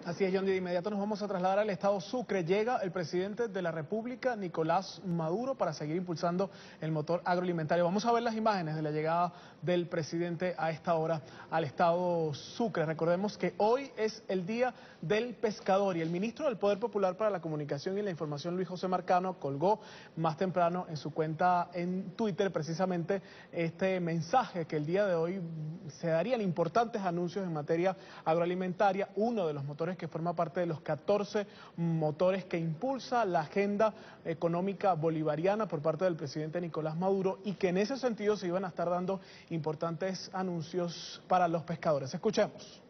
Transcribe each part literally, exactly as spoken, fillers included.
Así es, John, de inmediato nos vamos a trasladar al estado Sucre. Llega el presidente de la República, Nicolás Maduro, para seguir impulsando el motor agroalimentario. Vamos a ver las imágenes de la llegada del presidente a esta hora al estado Sucre. Recordemos que hoy es el Día del Pescador y el ministro del Poder Popular para la Comunicación y la Información, Luis José Marcano, colgó más temprano en su cuenta en Twitter precisamente este mensaje que el día de hoy se darían importantes anuncios en materia agroalimentaria, uno de los motores que forma parte de los catorce motores que impulsa la agenda económica bolivariana por parte del presidente Nicolás Maduro, y que en ese sentido se iban a estar dando importantes anuncios para los pescadores. Escuchemos.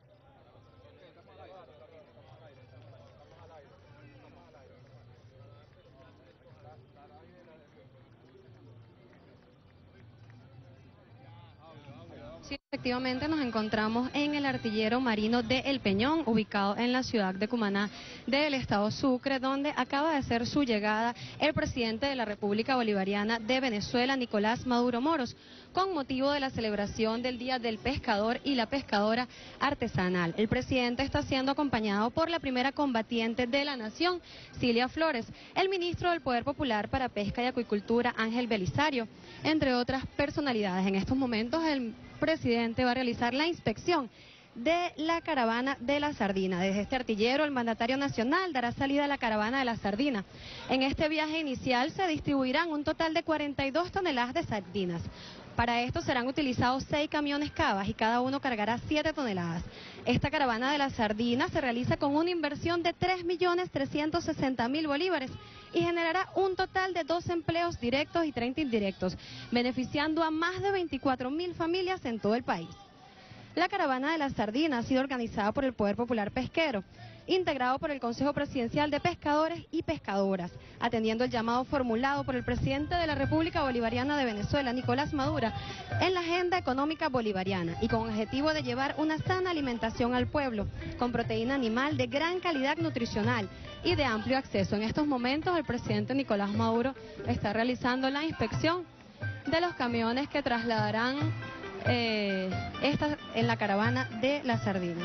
Sí, efectivamente nos encontramos en el artillero marino de El Peñón, ubicado en la ciudad de Cumaná del estado Sucre, donde acaba de hacer su llegada el presidente de la República Bolivariana de Venezuela, Nicolás Maduro Moros, con motivo de la celebración del Día del Pescador y la Pescadora Artesanal. El presidente está siendo acompañado por la primera combatiente de la nación, Cilia Flores, el ministro del Poder Popular para Pesca y Acuicultura, Ángel Belisario, entre otras personalidades. En estos momentos el presidente va a realizar la inspección de la caravana de la sardina. Desde este artillero, el mandatario nacional dará salida a la caravana de la sardina. En este viaje inicial se distribuirán un total de cuarenta y dos toneladas de sardinas. Para esto serán utilizados seis camiones cavas y cada uno cargará siete toneladas. Esta caravana de la sardina se realiza con una inversión de tres millones trescientos sesenta mil bolívares y generará un total de dos empleos directos y treinta indirectos, beneficiando a más de veinticuatro mil familias en todo el país. La caravana de la sardina ha sido organizada por el Poder Popular Pesquero, integrado por el Consejo Presidencial de Pescadores y Pescadoras, atendiendo el llamado formulado por el presidente de la República Bolivariana de Venezuela, Nicolás Maduro, en la agenda económica bolivariana y con objetivo de llevar una sana alimentación al pueblo, con proteína animal de gran calidad nutricional y de amplio acceso. En estos momentos el presidente Nicolás Maduro está realizando la inspección de los camiones que trasladarán eh, esta, en la caravana de la sardina.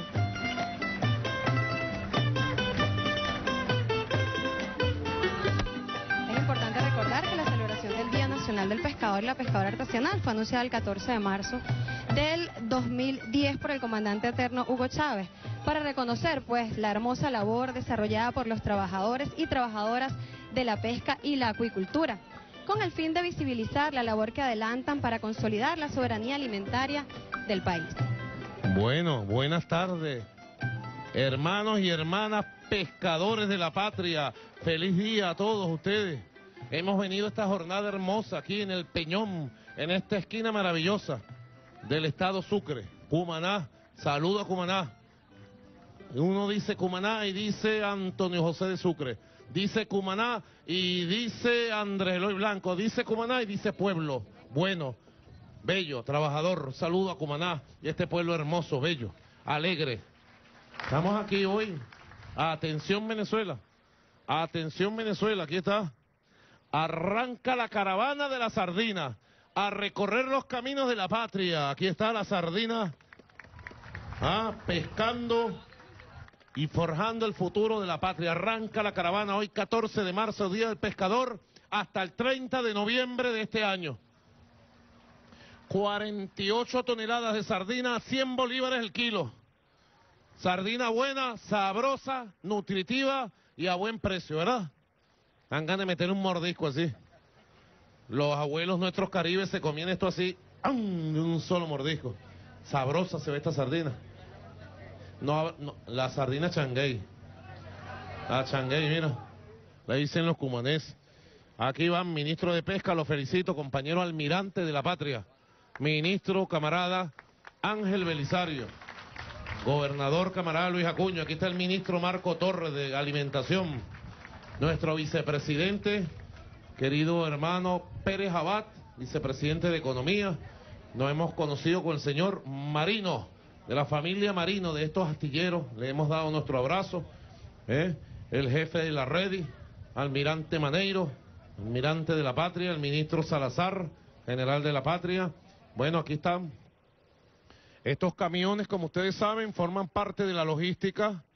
Nacional del Pescador y la Pescadora Artesanal fue anunciada el catorce de marzo del dos mil diez por el comandante eterno Hugo Chávez, para reconocer pues la hermosa labor desarrollada por los trabajadores y trabajadoras de la pesca y la acuicultura, con el fin de visibilizar la labor que adelantan para consolidar la soberanía alimentaria del país. Bueno, buenas tardes, hermanos y hermanas pescadores de la patria. Feliz día a todos ustedes. Hemos venido a esta jornada hermosa aquí en El Peñón, en esta esquina maravillosa del estado Sucre, Cumaná. Saludo a Cumaná. Uno dice Cumaná y dice Antonio José de Sucre. Dice Cumaná y dice Andrés Eloy Blanco. Dice Cumaná y dice pueblo. Bueno, bello, trabajador. Saludo a Cumaná y este pueblo hermoso, bello, alegre. Estamos aquí hoy. Atención Venezuela. Atención Venezuela, aquí está. Arranca la caravana de la sardina a recorrer los caminos de la patria. Aquí está la sardina, ah, pescando y forjando el futuro de la patria. Arranca la caravana hoy catorce de marzo, Día del Pescador, hasta el treinta de noviembre de este año. cuarenta y ocho toneladas de sardina, cien bolívares el kilo. Sardina buena, sabrosa, nutritiva y a buen precio, ¿verdad? Dan ganas de meter un mordisco así. Los abuelos nuestros caribes se comían esto así, ¡am!, de un solo mordisco. Sabrosa se ve esta sardina. No, no, la sardina changuey. La changuey, mira. Le dicen los cumaneses. Aquí van, ministro de Pesca, lo felicito, compañero almirante de la patria. Ministro, camarada, Ángel Belisario. Gobernador, camarada Luis Acuña. Aquí está el ministro Marco Torres de Alimentación. Nuestro vicepresidente, querido hermano Pérez Abad, vicepresidente de Economía. Nos hemos conocido con el señor Marino, de la familia Marino, de estos astilleros. Le hemos dado nuestro abrazo. ¿eh? El jefe de la Redi, almirante Maneiro, almirante de la patria, el ministro Salazar, general de la patria. Bueno, aquí están. Estos camiones, como ustedes saben, forman parte de la logística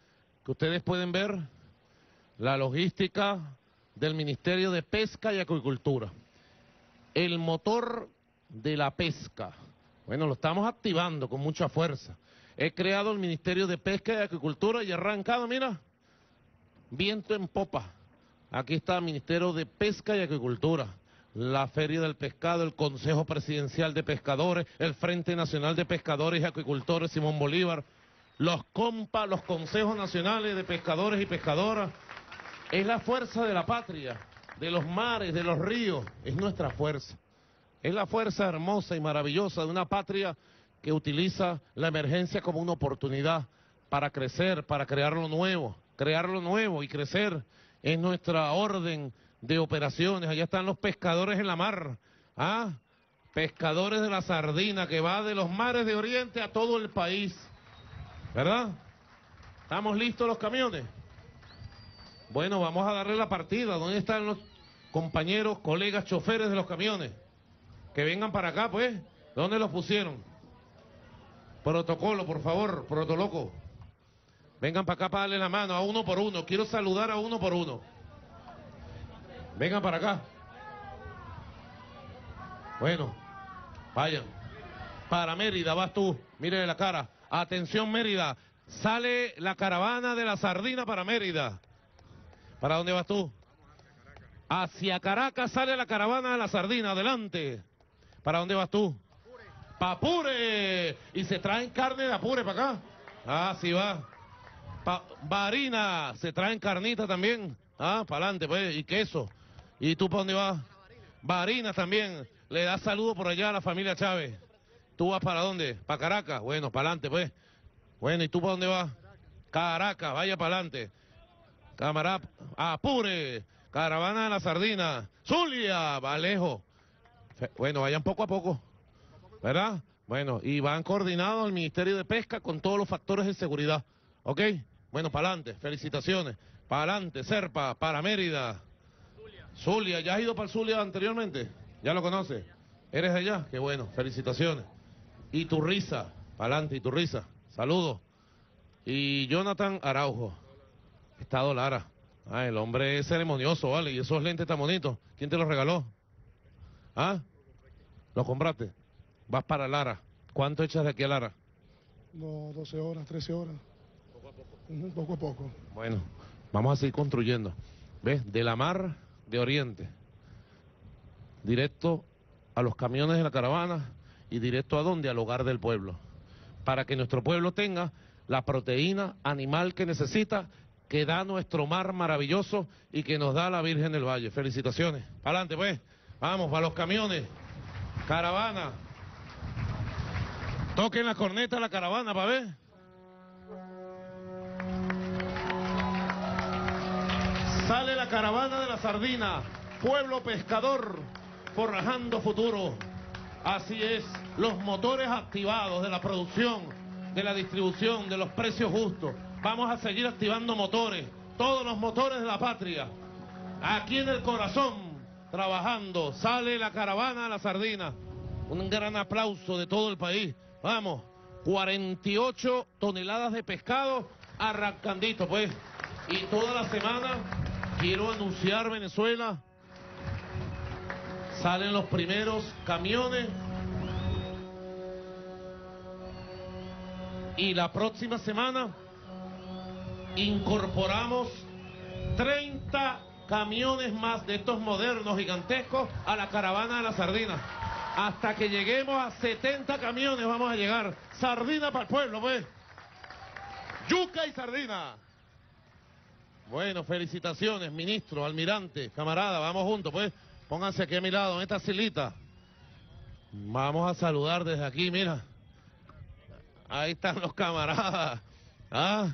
que ustedes pueden ver la logística del Ministerio de Pesca y Acuicultura. El motor de la pesca, bueno, lo estamos activando con mucha fuerza. He creado el Ministerio de Pesca y Acuicultura y he arrancado, mira, viento en popa. Aquí está el Ministerio de Pesca y Acuicultura, la Feria del Pescado, el Consejo Presidencial de Pescadores, el Frente Nacional de Pescadores y Acuicultores Simón Bolívar, los COMPA, los Consejos Nacionales de Pescadores y Pescadoras. Es la fuerza de la patria, de los mares, de los ríos, es nuestra fuerza. Es la fuerza hermosa y maravillosa de una patria que utiliza la emergencia como una oportunidad para crecer, para crear lo nuevo, crear lo nuevo y crecer. Es nuestra orden de operaciones. Allá están los pescadores en la mar, ¿ah? Pescadores de la sardina que va de los mares de Oriente a todo el país, ¿verdad? ¿Estamos listos los camiones? Bueno, vamos a darle la partida. ¿Dónde están los compañeros, colegas, choferes de los camiones? Que vengan para acá, pues. ¿Dónde los pusieron? Protocolo, por favor, protoloco. Vengan para acá para darle la mano a uno por uno. Quiero saludar a uno por uno. Vengan para acá. Bueno, vayan. Para Mérida, vas tú. Mire la cara. Atención, Mérida. Sale la caravana de la sardina para Mérida. ¿Para dónde vas tú? Hacia Caracas sale la caravana de la sardina. Adelante. ¿Para dónde vas tú? Pa' Apure. Y se traen carne de Apure para acá. Ah, sí va. Pa Barina. Se traen carnita también. Ah, para adelante, pues. Y queso. ¿Y tú para dónde vas? Barina también. Le das saludo por allá a la familia Chávez. ¿Tú vas para dónde? ¿Para Caracas? Bueno, para adelante, pues. Bueno, ¿y tú para dónde vas? Caracas, vaya para adelante. Camarada, Apure, caravana de la sardina, Zulia, Vallejo. Bueno, vayan poco a poco, ¿verdad? Bueno, y van coordinados al Ministerio de Pesca con todos los factores de seguridad, ¿ok? Bueno, para adelante, felicitaciones. Para adelante, Serpa, para Mérida. Zulia. Zulia, ¿ya has ido para el Zulia anteriormente? ¿Ya lo conoces? ¿Eres de allá? Qué bueno, felicitaciones. Y Turriza, para adelante, y Turriza, saludos. Y Jonathan Araujo. Estado Lara. Ah, el hombre es ceremonioso, ¿vale? Y esos lentes tan bonitos. ¿Quién te los regaló? ¿Ah? ¿Los compraste? Vas para Lara. ¿Cuánto echas de aquí a Lara? No, doce horas, trece horas. Poco a poco. Uh-huh, poco a poco. Bueno, vamos a seguir construyendo. ¿Ves? De la mar de Oriente. Directo a los camiones de la caravana y directo a dónde? Al hogar del pueblo. Para que nuestro pueblo tenga la proteína animal que necesita, que da nuestro mar maravilloso y que nos da la Virgen del Valle. Felicitaciones. Para adelante, pues. Vamos, para los camiones. Caravana. Toquen la corneta a la caravana, para ver. Sale la caravana de la sardina. Pueblo pescador, forjando futuro. Así es, los motores activados de la producción, de la distribución, de los precios justos. Vamos a seguir activando motores, todos los motores de la patria. Aquí en el corazón, trabajando, sale la caravana de la sardina. Un gran aplauso de todo el país. Vamos, cuarenta y ocho toneladas de pescado arrancandito, pues. Y toda la semana, quiero anunciar, Venezuela, salen los primeros camiones. Y la próxima semana incorporamos treinta camiones más de estos modernos gigantescos a la caravana de la sardina. Hasta que lleguemos a setenta camiones vamos a llegar. Sardina para el pueblo, pues. Yuca y sardina. Bueno, felicitaciones, ministro, almirante, camarada, vamos juntos, pues. Pónganse aquí a mi lado, en esta silita. Vamos a saludar desde aquí, mira. Ahí están los camaradas. ¿Ah?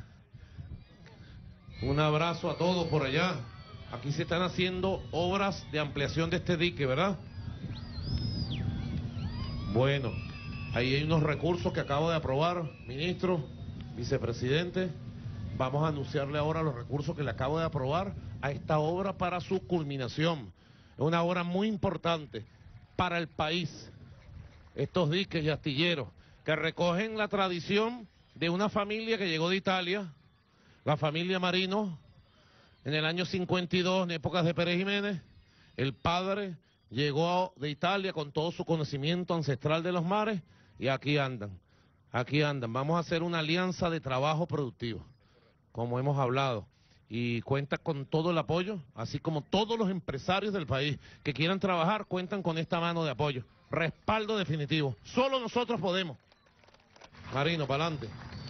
Un abrazo a todos por allá. Aquí se están haciendo obras de ampliación de este dique, ¿verdad? Bueno, ahí hay unos recursos que acabo de aprobar, ministro, vicepresidente. Vamos a anunciarle ahora los recursos que le acabo de aprobar a esta obra para su culminación. Es una obra muy importante para el país. Estos diques y astilleros que recogen la tradición de una familia que llegó de Italia, La familia Marino, en el año cincuenta y dos, en épocas de Pérez Jiménez, el padre llegó de Italia con todo su conocimiento ancestral de los mares y aquí andan, aquí andan. Vamos a hacer una alianza de trabajo productivo, como hemos hablado, y cuenta con todo el apoyo, así como todos los empresarios del país que quieran trabajar cuentan con esta mano de apoyo. Respaldo definitivo. Solo nosotros podemos. Marino, para adelante.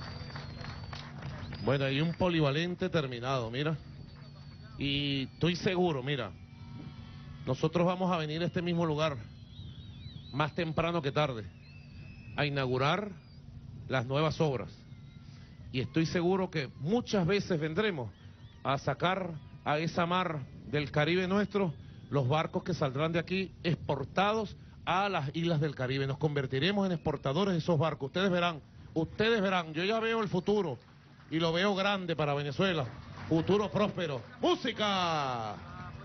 Bueno, hay un polivalente terminado, mira. Y estoy seguro, mira, nosotros vamos a venir a este mismo lugar, más temprano que tarde, a inaugurar las nuevas obras. Y estoy seguro que muchas veces vendremos a sacar a esa mar del Caribe nuestro los barcos que saldrán de aquí exportados a las islas del Caribe. Nos convertiremos en exportadores de esos barcos. Ustedes verán, ustedes verán. Yo ya veo el futuro y lo veo grande para Venezuela. Futuro próspero. ¡Música!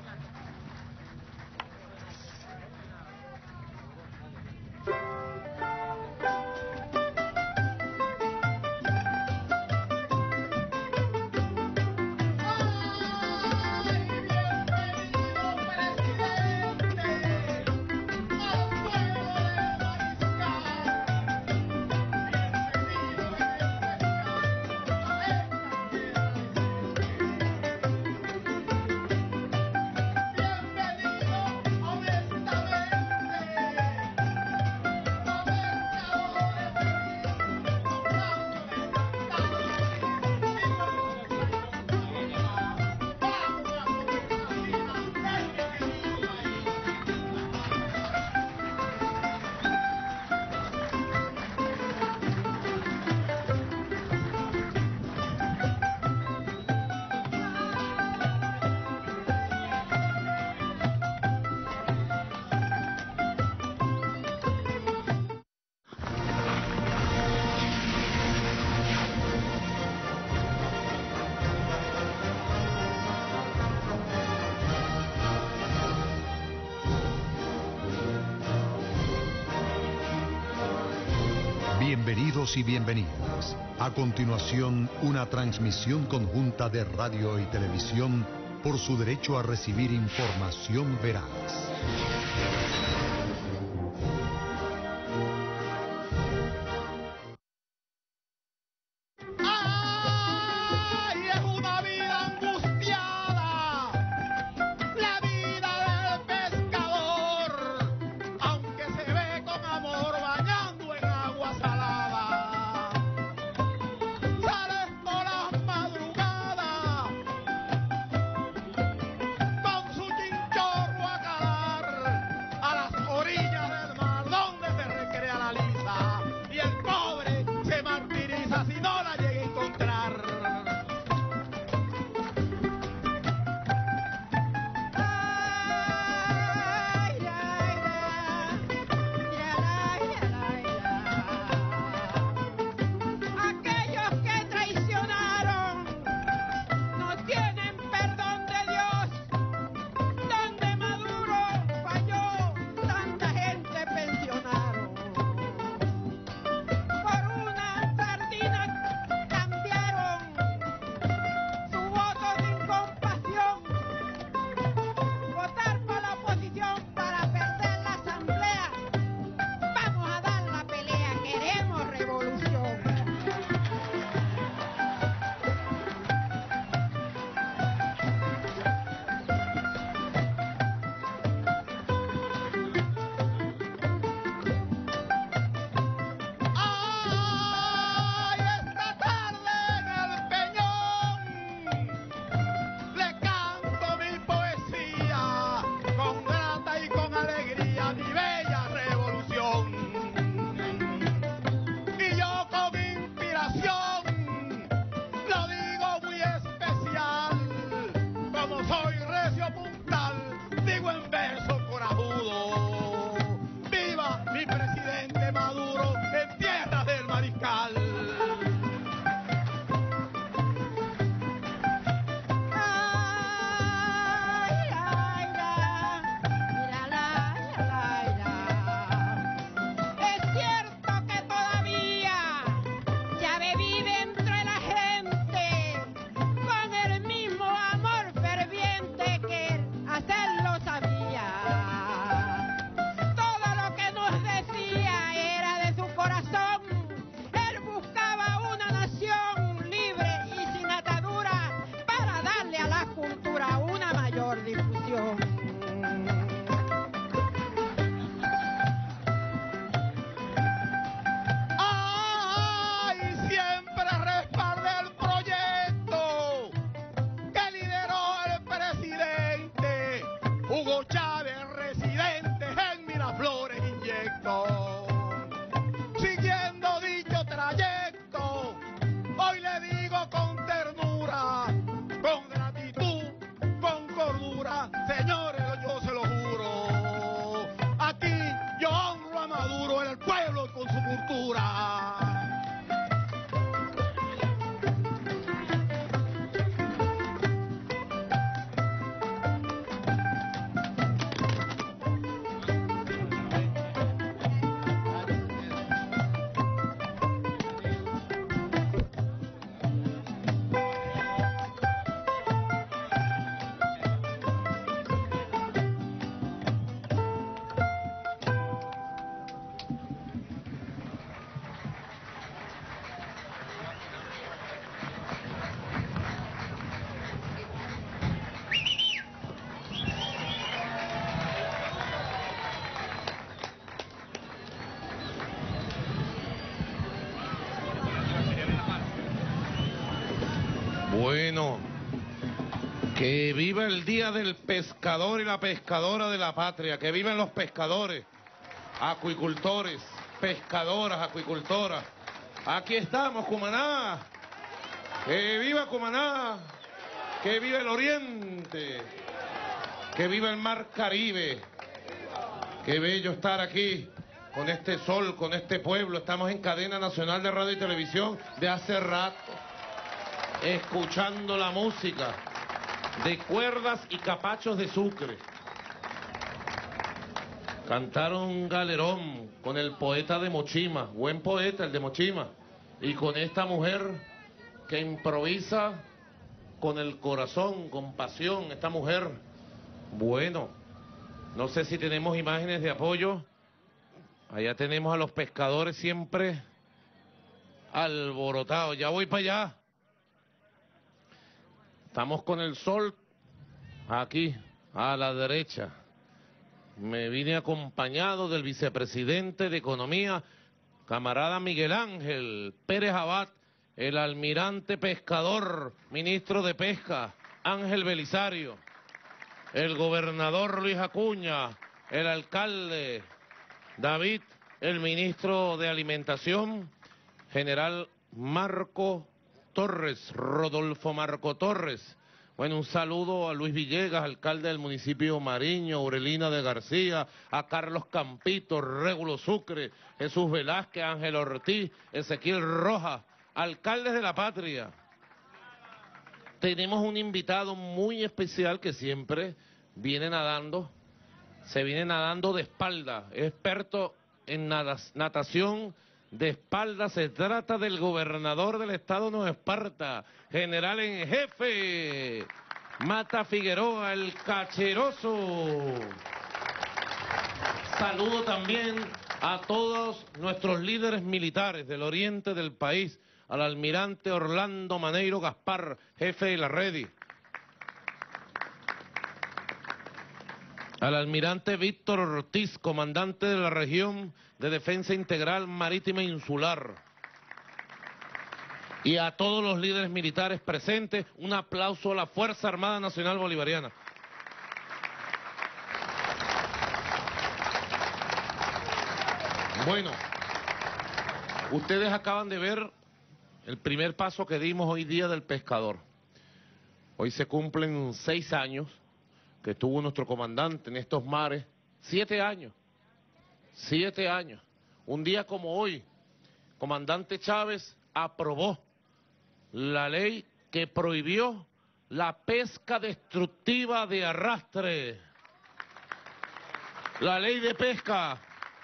Bienvenidos y bienvenidas. A continuación, una transmisión conjunta de radio y televisión por su derecho a recibir información veraz. A Bueno, que viva el día del pescador y la pescadora de la patria, que vivan los pescadores, acuicultores, pescadoras, acuicultoras. Aquí estamos, Cumaná. Que viva Cumaná, que viva el Oriente, que viva el Mar Caribe. Qué bello estar aquí con este sol, con este pueblo. Estamos en cadena nacional de radio y televisión de hace rato, escuchando la música de cuerdas y capachos de Sucre. Cantaron un galerón con el poeta de Mochima, buen poeta el de Mochima, y con esta mujer que improvisa con el corazón, con pasión, esta mujer. Bueno, no sé si tenemos imágenes de apoyo. Allá tenemos a los pescadores siempre alborotados. Ya voy para allá. Estamos con el sol aquí, a la derecha. Me vine acompañado del vicepresidente de Economía, camarada Miguel Ángel Pérez Abad, el almirante pescador, ministro de Pesca, Ángel Belisario, el gobernador Luis Acuña, el alcalde David, el ministro de Alimentación, general Marco Torres, Rodolfo Marco Torres. Bueno, un saludo a Luis Villegas, alcalde del municipio Mariño, Aurelina de García, a Carlos Campito, Régulo Sucre, Jesús Velázquez, Ángel Ortiz, Ezequiel Rojas, alcaldes de la patria. Tenemos un invitado muy especial que siempre viene nadando, se viene nadando de espalda, es experto en natación de espalda. Se trata del gobernador del estado Nueva Esparta, general en jefe, Mata Figueroa, el cacheroso. Saludo también a todos nuestros líderes militares del oriente del país, al almirante Orlando Maneiro Gaspar, jefe de la Redi, al almirante Víctor Ortiz, comandante de la región de Defensa Integral Marítima Insular, y a todos los líderes militares presentes. Un aplauso a la Fuerza Armada Nacional Bolivariana. Bueno, ustedes acaban de ver el primer paso que dimos hoy día del pescador. Hoy se cumplen seis años que estuvo nuestro comandante en estos mares, siete años, siete años. Un día como hoy, comandante Chávez aprobó la ley que prohibió la pesca destructiva de arrastre, la ley de pesca,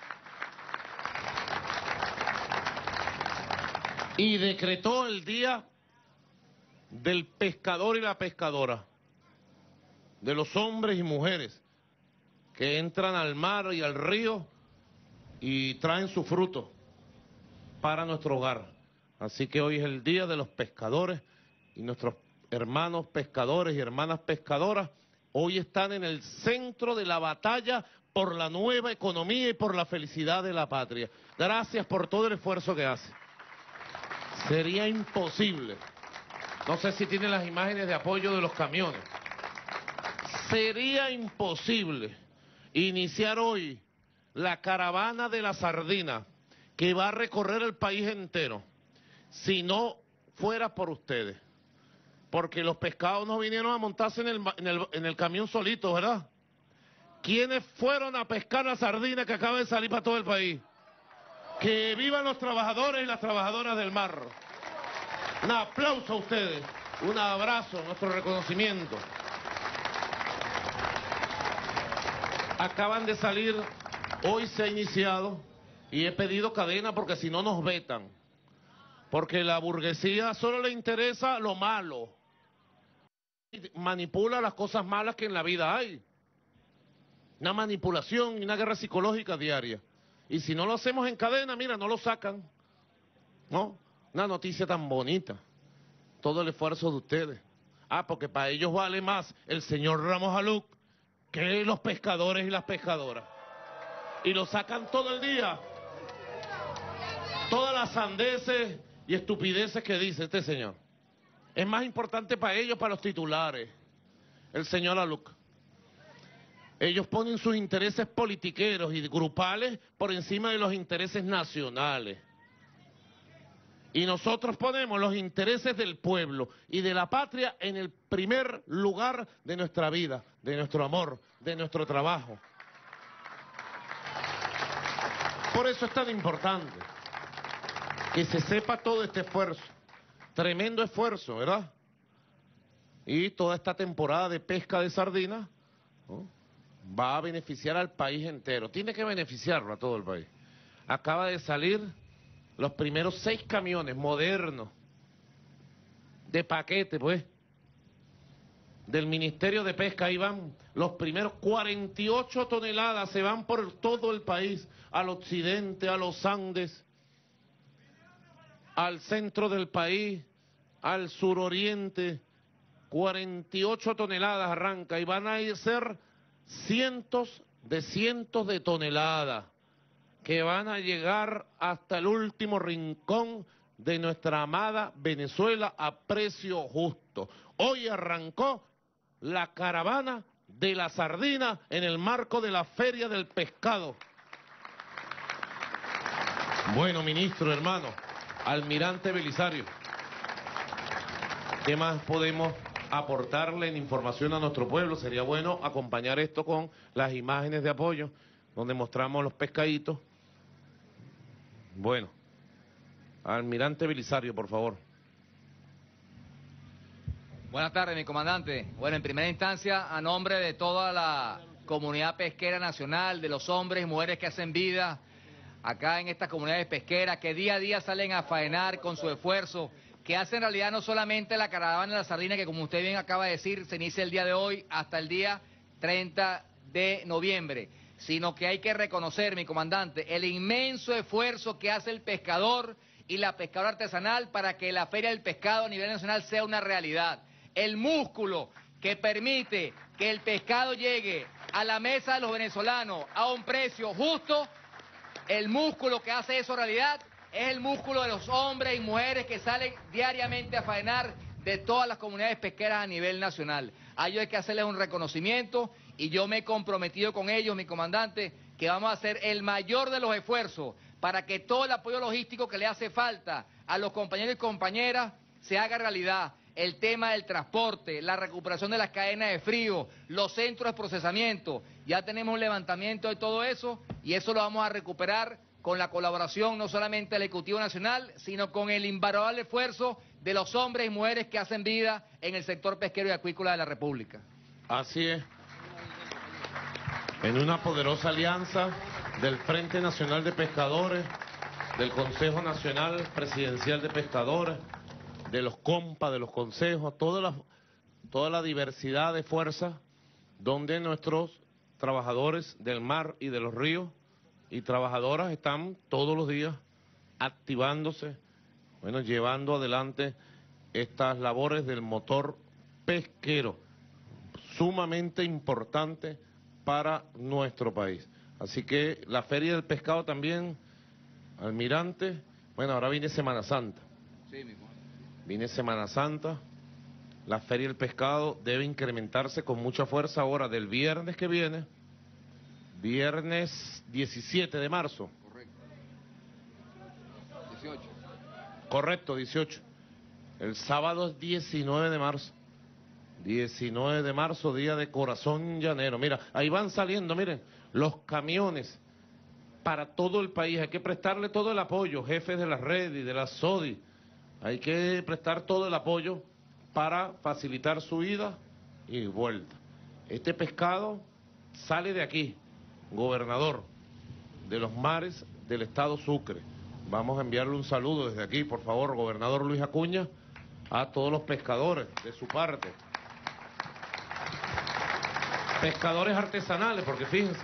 y decretó el día del pescador y la pescadora, de los hombres y mujeres que entran al mar y al río y traen su fruto para nuestro hogar. Así que hoy es el día de los pescadores, y nuestros hermanos pescadores y hermanas pescadoras hoy están en el centro de la batalla por la nueva economía y por la felicidad de la patria. Gracias por todo el esfuerzo que hacen. Sería imposible, no sé si tienen las imágenes de apoyo de los camiones, sería imposible iniciar hoy la caravana de la sardina que va a recorrer el país entero si no fuera por ustedes. Porque los pescados no vinieron a montarse en el, en el, en el camión solitos, ¿verdad? ¿Quiénes fueron a pescar la sardina que acaba de salir para todo el país? Que vivan los trabajadores y las trabajadoras del mar. Un aplauso a ustedes, un abrazo, nuestro reconocimiento. Acaban de salir, hoy se ha iniciado, y he pedido cadena porque si no nos vetan. Porque la burguesía solo le interesa lo malo. Manipula las cosas malas que en la vida hay. Una manipulación y una guerra psicológica diaria. Y si no lo hacemos en cadena, mira, no lo sacan. ¿No? Una noticia tan bonita. Todo el esfuerzo de ustedes. Ah, porque para ellos vale más el señor Ramos Aluc que los pescadores y las pescadoras. Y lo sacan todo el día. Todas las sandeces y estupideces que dice este señor. es más importante para ellos, para los titulares, el señor Aluc. Ellos ponen sus intereses politiqueros y grupales por encima de los intereses nacionales. Y nosotros ponemos los intereses del pueblo y de la patria en el primer lugar de nuestra vida, de nuestro amor, de nuestro trabajo. Por eso es tan importante que se sepa todo este esfuerzo, tremendo esfuerzo, ¿verdad? Y toda esta temporada de pesca de sardinas, ¿no?, va a beneficiar al país entero, tiene que beneficiarlo a todo el país. Acaba de salir los primeros seis camiones modernos de paquete, pues, del Ministerio de Pesca. Ahí van los primeros cuarenta y ocho toneladas, se van por todo el país, al occidente, a los Andes, al centro del país, al suroriente. cuarenta y ocho toneladas arranca y van a ser cientos de cientos de toneladas que van a llegar hasta el último rincón de nuestra amada Venezuela a precio justo. Hoy arrancó la caravana de la sardina en el marco de la Feria del Pescado. Bueno, ministro, hermano, almirante Belisario, ¿qué más podemos aportarle en información a nuestro pueblo? Sería bueno acompañar esto con las imágenes de apoyo, donde mostramos los pescaditos. Bueno, almirante Belisario, por favor. Buenas tardes, mi comandante. Bueno, en primera instancia, a nombre de toda la comunidad pesquera nacional, de los hombres y mujeres que hacen vida acá en estas comunidades pesqueras, que día a día salen a faenar con su esfuerzo, que hace en realidad no solamente la caravana de la sardina, que como usted bien acaba de decir, se inicia el día de hoy hasta el día treinta de noviembre, sino que hay que reconocer, mi comandante, el inmenso esfuerzo que hace el pescador y la pescadora artesanal para que la Feria del Pescado a nivel nacional sea una realidad. El músculo que permite que el pescado llegue a la mesa de los venezolanos a un precio justo, el músculo que hace eso realidad, es el músculo de los hombres y mujeres que salen diariamente a faenar de todas las comunidades pesqueras a nivel nacional. A ellos hay que hacerles un reconocimiento y yo me he comprometido con ellos, mi comandante, que vamos a hacer el mayor de los esfuerzos para que todo el apoyo logístico que le hace falta a los compañeros y compañeras se haga realidad. El tema del transporte, la recuperación de las cadenas de frío, los centros de procesamiento, ya tenemos un levantamiento de todo eso y eso lo vamos a recuperar con la colaboración no solamente del Ejecutivo Nacional, sino con el invaluable esfuerzo de los hombres y mujeres que hacen vida en el sector pesquero y acuícola de la República. Así es. En una poderosa alianza del Frente Nacional de Pescadores, del Consejo Nacional Presidencial de Pescadores, de los compas, de los consejos, toda la, toda la diversidad de fuerzas, donde nuestros trabajadores del mar y de los ríos y trabajadoras están todos los días activándose, bueno, llevando adelante estas labores del motor pesquero, sumamente importante para nuestro país. Así que la Feria del Pescado también, almirante, bueno, ahora viene Semana Santa. Sí, mi Viene Semana Santa, la Feria del Pescado debe incrementarse con mucha fuerza ahora del viernes que viene, viernes diecisiete de marzo. Correcto. dieciocho. Correcto, dieciocho. El sábado es diecinueve de marzo. diecinueve de marzo, día de Corazón Llanero. Mira, ahí van saliendo, miren, los camiones para todo el país. Hay que prestarle todo el apoyo, jefes de la red y de la SODI. Hay que prestar todo el apoyo para facilitar su ida y vuelta. Este pescado sale de aquí, gobernador de los mares del estado Sucre. Vamos a enviarle un saludo desde aquí, por favor, gobernador Luis Acuña, a todos los pescadores de su parte. Pescadores artesanales, porque fíjense,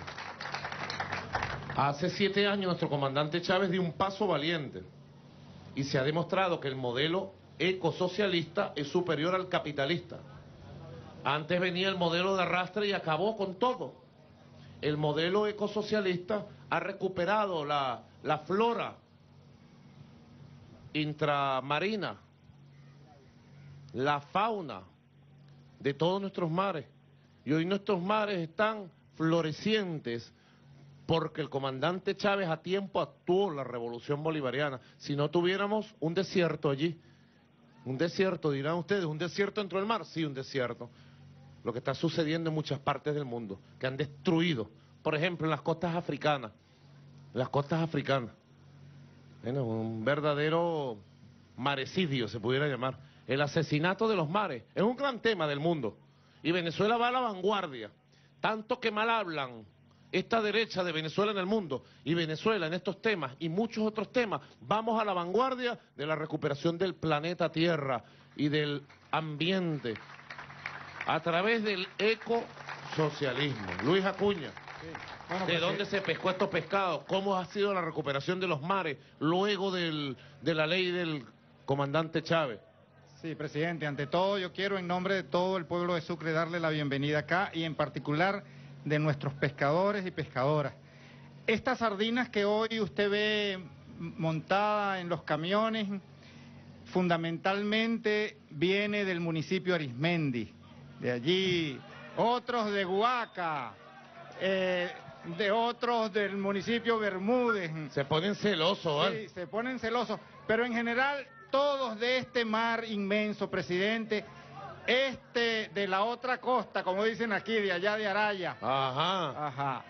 hace siete años nuestro comandante Chávez dio un paso valiente y se ha demostrado que el modelo ecosocialista es superior al capitalista. Antes venía el modelo de arrastre y acabó con todo. El modelo ecosocialista ha recuperado la, la flora intramarina, la fauna de todos nuestros mares. Y hoy nuestros mares están florecientes porque el comandante Chávez a tiempo actuó la revolución bolivariana. Si no tuviéramos un desierto allí, un desierto, dirán ustedes, ¿un desierto dentro del mar? Sí, un desierto. Lo que está sucediendo en muchas partes del mundo, que han destruido, por ejemplo, en las costas africanas, las costas africanas, bueno, un verdadero marecidio se pudiera llamar, el asesinato de los mares, es un gran tema del mundo, y Venezuela va a la vanguardia, tanto que mal hablan esta derecha de Venezuela en el mundo, y Venezuela en estos temas y muchos otros temas, vamos a la vanguardia de la recuperación del planeta Tierra y del ambiente, a través del ecosocialismo. Luis Acuña, sí. Bueno, ¿de pues, dónde sí. se pescó estos pescados? ¿Cómo ha sido la recuperación de los mares luego del, de la ley del comandante Chávez? Sí, presidente, ante todo yo quiero en nombre de todo el pueblo de Sucre darle la bienvenida acá y en particular de nuestros pescadores y pescadoras. Estas sardinas que hoy usted ve montadas en los camiones, fundamentalmente viene del municipio Arismendi, de allí, otros de Huaca, eh, de otros del municipio Bermúdez. Se ponen celosos, ¿vale? Sí, se ponen celosos, pero en general todos de este mar inmenso, presidente, este de la otra costa, como dicen aquí, de allá de Araya. Ajá. Ajá.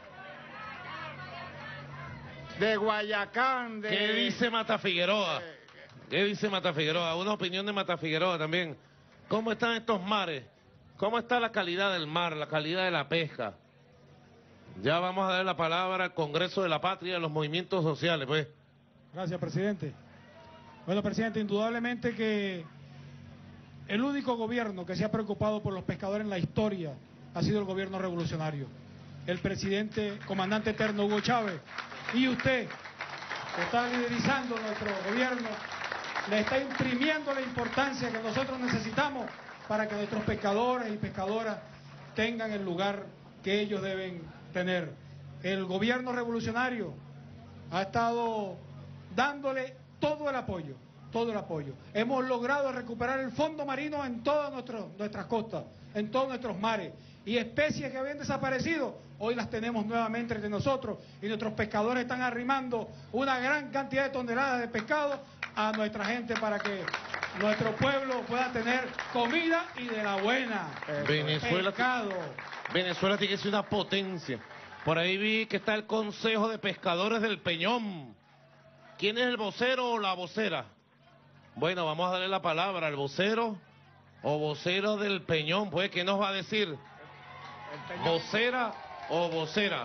De Guayacán, de... ¿Qué dice Mata Figueroa? ¿Qué dice Mata Figueroa? Una opinión de Mata Figueroa también. ¿Cómo están estos mares? ¿Cómo está la calidad del mar, la calidad de la pesca? Ya vamos a dar la palabra al Congreso de la Patria y a los movimientos sociales, pues. Gracias, presidente. Bueno, presidente, indudablemente que el único gobierno que se ha preocupado por los pescadores en la historia ha sido el gobierno revolucionario. El presidente, comandante eterno Hugo Chávez, y usted, que está liderizando nuestro gobierno, le está imprimiendo la importancia que nosotros necesitamos para que nuestros pescadores y pescadoras tengan el lugar que ellos deben tener. El gobierno revolucionario ha estado dándole todo el apoyo, todo el apoyo. Hemos logrado recuperar el fondo marino en todas nuestro, nuestras costas, en todos nuestros mares. Y especies que habían desaparecido, hoy las tenemos nuevamente entre nosotros y nuestros pescadores están arrimando una gran cantidad de toneladas de pescado a nuestra gente para que nuestro pueblo pueda tener comida y de la buena. Venezuela, pescado. Venezuela tiene que ser una potencia. Por ahí vi que está el Consejo de Pescadores del Peñón. ¿Quién es el vocero o la vocera? Bueno, vamos a darle la palabra al vocero o vocero del Peñón. Pues, ¿qué nos va a decir? ¿Vocera o vocera?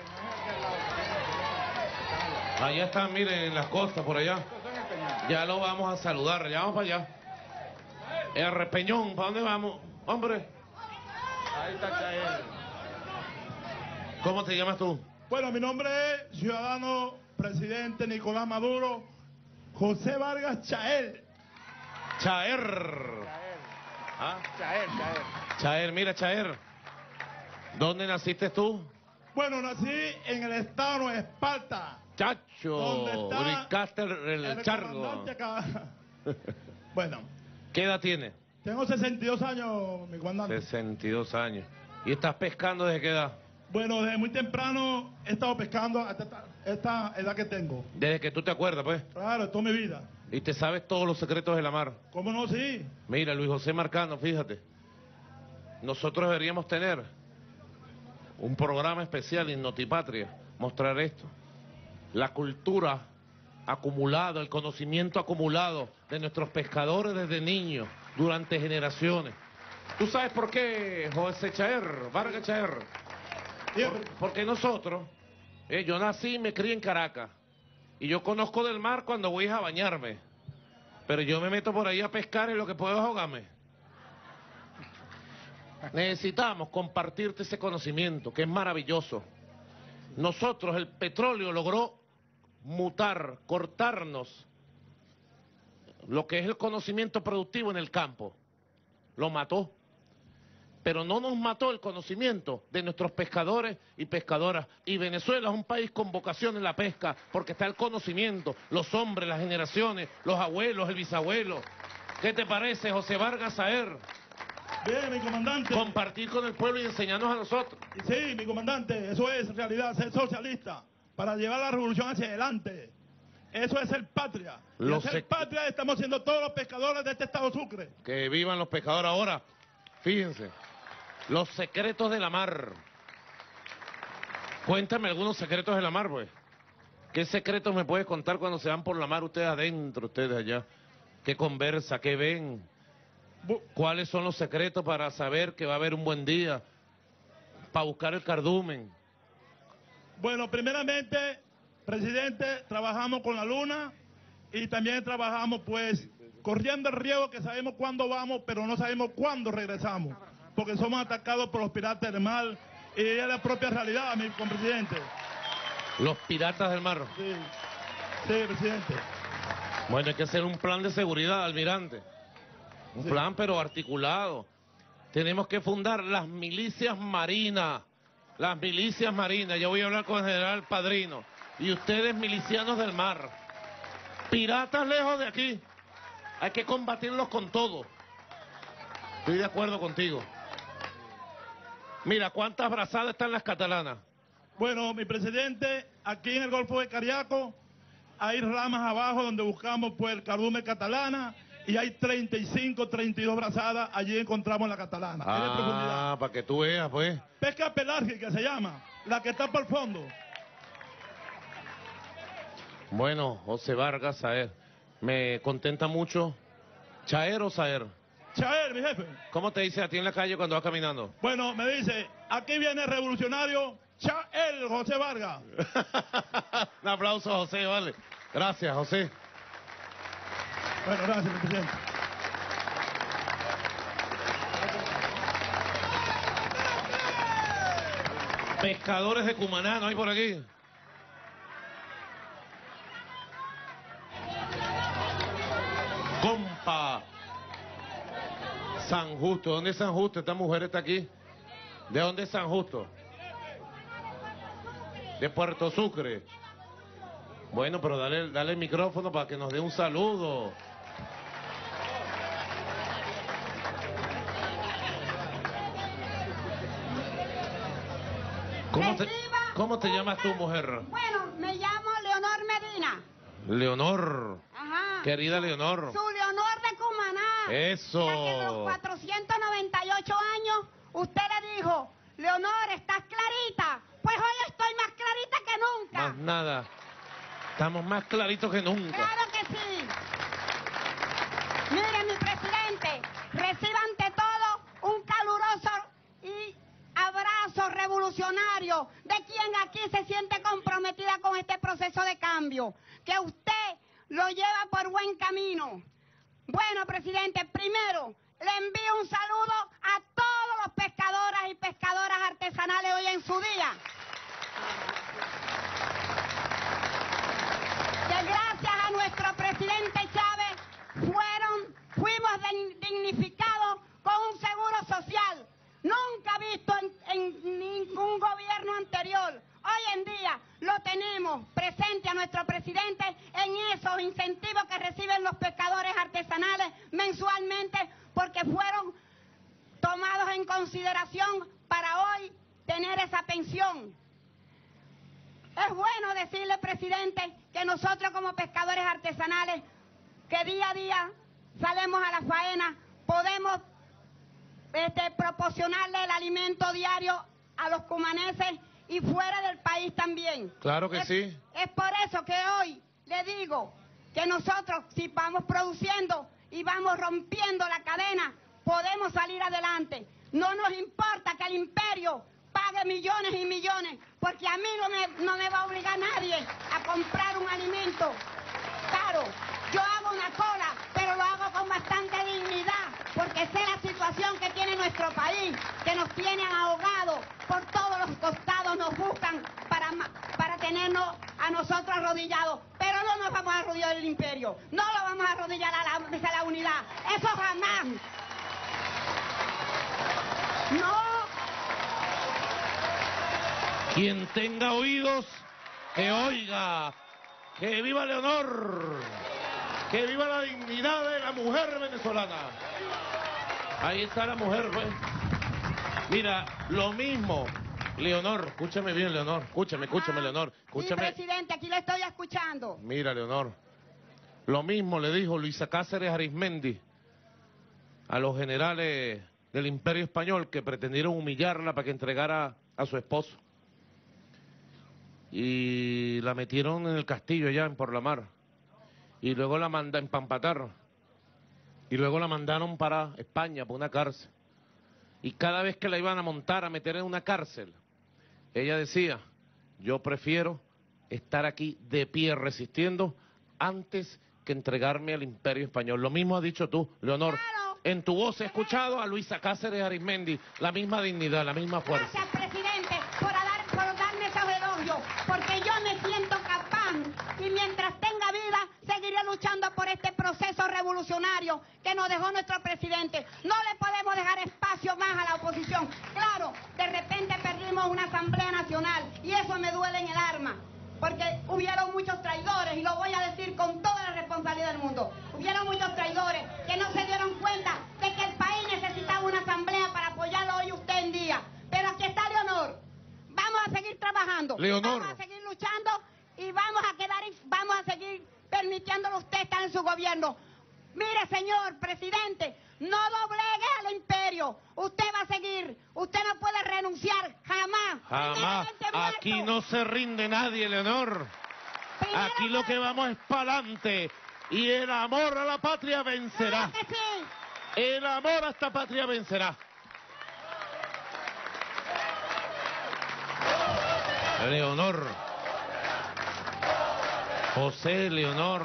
Allá están, miren, en las costas, por allá. Ya lo vamos a saludar, ya vamos para allá. R. Peñón, ¿para dónde vamos? Hombre. Ahí está Chael. ¿Cómo te llamas tú? Bueno, mi nombre es ciudadano presidente Nicolás Maduro, José Vargas Chael. Chaer. ¿Ah? Chael, Chael. Chaer, mira, Chaer. ¿Dónde naciste tú? Bueno, nací en el estado de Nueva Esparta. Chacho, ¿Dónde está ubicaste el, el el chargo. comandante acá? Bueno, ¿Qué edad tienes? tengo sesenta y dos años, mi comandante. sesenta y dos años. ¿Y estás pescando desde qué edad? Bueno, desde muy temprano he estado pescando hasta esta, esta edad que tengo. Desde que tú te acuerdas, pues. Claro, toda mi vida. Y te sabes todos los secretos de la mar. ¿Cómo no? Sí. Mira, Luis José Marcano, fíjate. Nosotros deberíamos tener un programa especial en Notipatria, mostrar esto. La cultura acumulada, el conocimiento acumulado de nuestros pescadores desde niños, durante generaciones. ¿Tú sabes por qué, José Chaer, Vargas Chaer? Por- porque nosotros, eh, yo nací y me crié en Caracas. Y yo conozco del mar cuando voy a bañarme. Pero yo me meto por ahí a pescar y lo que puedo es ahogarme. Necesitamos compartirte ese conocimiento, que es maravilloso. Nosotros, el petróleo logró mutar, cortarnos lo que es el conocimiento productivo en el campo. Lo mató. Pero no nos mató el conocimiento de nuestros pescadores y pescadoras. Y Venezuela es un país con vocación en la pesca, porque está el conocimiento, los hombres, las generaciones, los abuelos, el bisabuelo. ¿Qué te parece, José Vargas Saer? Bien, mi comandante. Compartir con el pueblo y enseñarnos a nosotros. Sí, mi comandante, eso es en realidad ser socialista, para llevar la revolución hacia adelante. Eso es ser patria. Y Los ser sec- patria estamos siendo todos los pescadores de este estado Sucre. Que vivan los pescadores ahora. Fíjense, los secretos de la mar. Cuéntame algunos secretos de la mar, pues. ¿Qué secretos me puedes contar cuando se van por la mar ustedes adentro, ustedes allá? ¿Qué conversa, qué ven? Bu- ¿Cuáles son los secretos para saber que va a haber un buen día? Para buscar el cardumen. Bueno, primeramente, presidente, trabajamos con la luna y también trabajamos pues corriendo el riesgo que sabemos cuándo vamos, pero no sabemos cuándo regresamos, porque somos atacados por los piratas del mar y es la propia realidad, mi presidente. Los piratas del mar. Sí, sí, presidente. Bueno, hay que hacer un plan de seguridad, almirante. Un Sí. plan, pero articulado. Tenemos que fundar las milicias marinas. Las milicias marinas. Yo voy a hablar con el general Padrino. Y ustedes, milicianos del mar. Piratas lejos de aquí. Hay que combatirlos con todo. Estoy de acuerdo contigo. Mira, ¿cuántas brazadas están las catalanas? Bueno, mi presidente, aquí en el Golfo de Cariaco hay ramas abajo donde buscamos pues el cardumen catalana y hay treinta y cinco, treinta y dos brazadas, allí encontramos la catalana. Es de profundidad. Ah, para que tú veas, pues. Pesca pelárgica se llama, la que está por el fondo. Bueno, José Vargas Saer, me contenta mucho. ¿Chaer o Saer? Chael, mi jefe. ¿Cómo te dice a ti en la calle cuando vas caminando? Bueno, me dice, aquí viene el revolucionario Chael José Vargas. Un aplauso a José, vale. Gracias, José. Bueno, gracias, mi presidente. Pescadores de Cumaná, ¿no hay por aquí? Compa. San Justo. ¿Dónde es San Justo? Esta mujer está aquí. ¿De dónde es San Justo? De Puerto Sucre. Bueno, pero dale, dale el micrófono para que nos dé un saludo. ¿Cómo te, ¿Cómo te llamas tú, mujer? Bueno, me llamo Leonor Medina. Leonor. Ajá. Querida Leonor. Su Leonor de Cumaná. Eso. Ya que en los cuatrocientos noventa y ocho años usted le dijo, Leonor, ¿estás clarita? Pues hoy estoy más clarita que nunca. Más nada. Estamos más claritos que nunca. Claro que sí. Mire, mi presidente, reciba ante todo un caluroso y abrazo revolucionario de quien aquí se siente comprometida con este proceso de cambio, que usted lo lleva por buen camino. Bueno, presidente, primero le envío un saludo a todos los pescadoras y pescadoras artesanales hoy en su día. Que gracias a nuestro presidente Chávez fueron, fuimos dignificados con un seguro social nunca visto en, en ningún gobierno anterior. Hoy en día lo tenemos presente a nuestro presidente en esos incentivos que reciben los pescadores artesanales mensualmente, porque fueron tomados en consideración para hoy tener esa pensión. Es bueno decirle, presidente, que nosotros como pescadores artesanales, que día a día salemos a la faena, podemos este, proporcionarle el alimento diario a los cumaneses y fuera del país también. Claro que es, sí. Es por eso que hoy le digo que nosotros, si vamos produciendo y vamos rompiendo la cadena, podemos salir adelante. No nos importa que el imperio pague millones y millones, porque a mí no me, no me va a obligar nadie a comprar un alimento caro. Yo hago una cola, pero lo hago con bastante dignidad, porque sé la situación que tiene nuestro país, que nos tienen ahogados, por todos los costados nos buscan para, para tenernos a nosotros arrodillados, pero no nos vamos a arrodillar el imperio, no lo vamos a arrodillar a la, a la unidad, eso jamás. No. Quien tenga oídos, que oiga. ¡Que viva Leonor! ¡Que viva la dignidad de la la mujer venezolana. Ahí está la mujer, pues. Mira, lo mismo. Leonor, escúchame bien, Leonor. Escúchame, escúchame, Leonor. Escúchame. Sí, presidente, aquí lo estoy escuchando. Mira, Leonor. Lo mismo le dijo Luisa Cáceres Arizmendi a los generales del Imperio Español que pretendieron humillarla para que entregara a su esposo. Y la metieron en el castillo allá en Por la Mar. Y luego la mandaron en Pampatar. Y luego la mandaron para España, para una cárcel. Y cada vez que la iban a montar, a meter en una cárcel, ella decía, yo prefiero estar aquí de pie resistiendo antes que entregarme al Imperio Español. Lo mismo has dicho tú, Leonor. Claro. En tu voz he escuchado a Luisa Cáceres Arizmendi, la misma dignidad, la misma fuerza. Gracias, presidente, por, dar, por darme esos elogios, porque yo me siento capaz y mientras tenga vida seguiré luchando por este proceso revolucionario que nos dejó nuestro presidente. No le podemos dejar espacio más a la oposición. Claro, de repente perdimos una Asamblea Nacional y eso me duele en el alma, porque hubieron muchos traidores, y lo voy a decir con toda la responsabilidad del mundo. Hubieron muchos traidores que no se dieron cuenta de que el país necesitaba una asamblea para apoyarlo hoy usted en día. Pero aquí está Leonor. Vamos a seguir trabajando. Leonor. Vamos a seguir luchando y vamos a quedar, vamos a seguir permitiéndole a usted estar en su gobierno. Mire, señor presidente, no doblegue al imperio. Usted va a seguir. Usted no puede renunciar jamás. Jamás. Aquí no se rinde nadie, Leonor. Aquí lo que vamos es para adelante. Y el amor a la patria vencerá. Claro que sí. El amor a esta patria vencerá. Leonor. José, Leonor.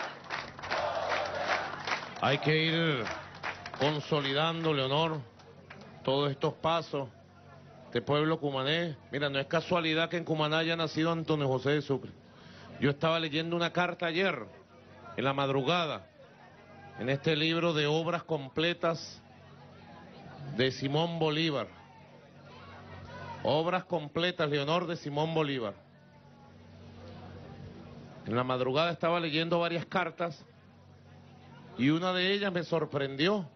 Hay que ir consolidando, Leonor, todos estos pasos de pueblo cumanés. Mira, no es casualidad que en Cumaná haya nacido Antonio José de Sucre. Yo estaba leyendo una carta ayer, en la madrugada, en este libro de obras completas de Simón Bolívar. Obras completas, Leonor, de Simón Bolívar. En la madrugada estaba leyendo varias cartas y una de ellas me sorprendió.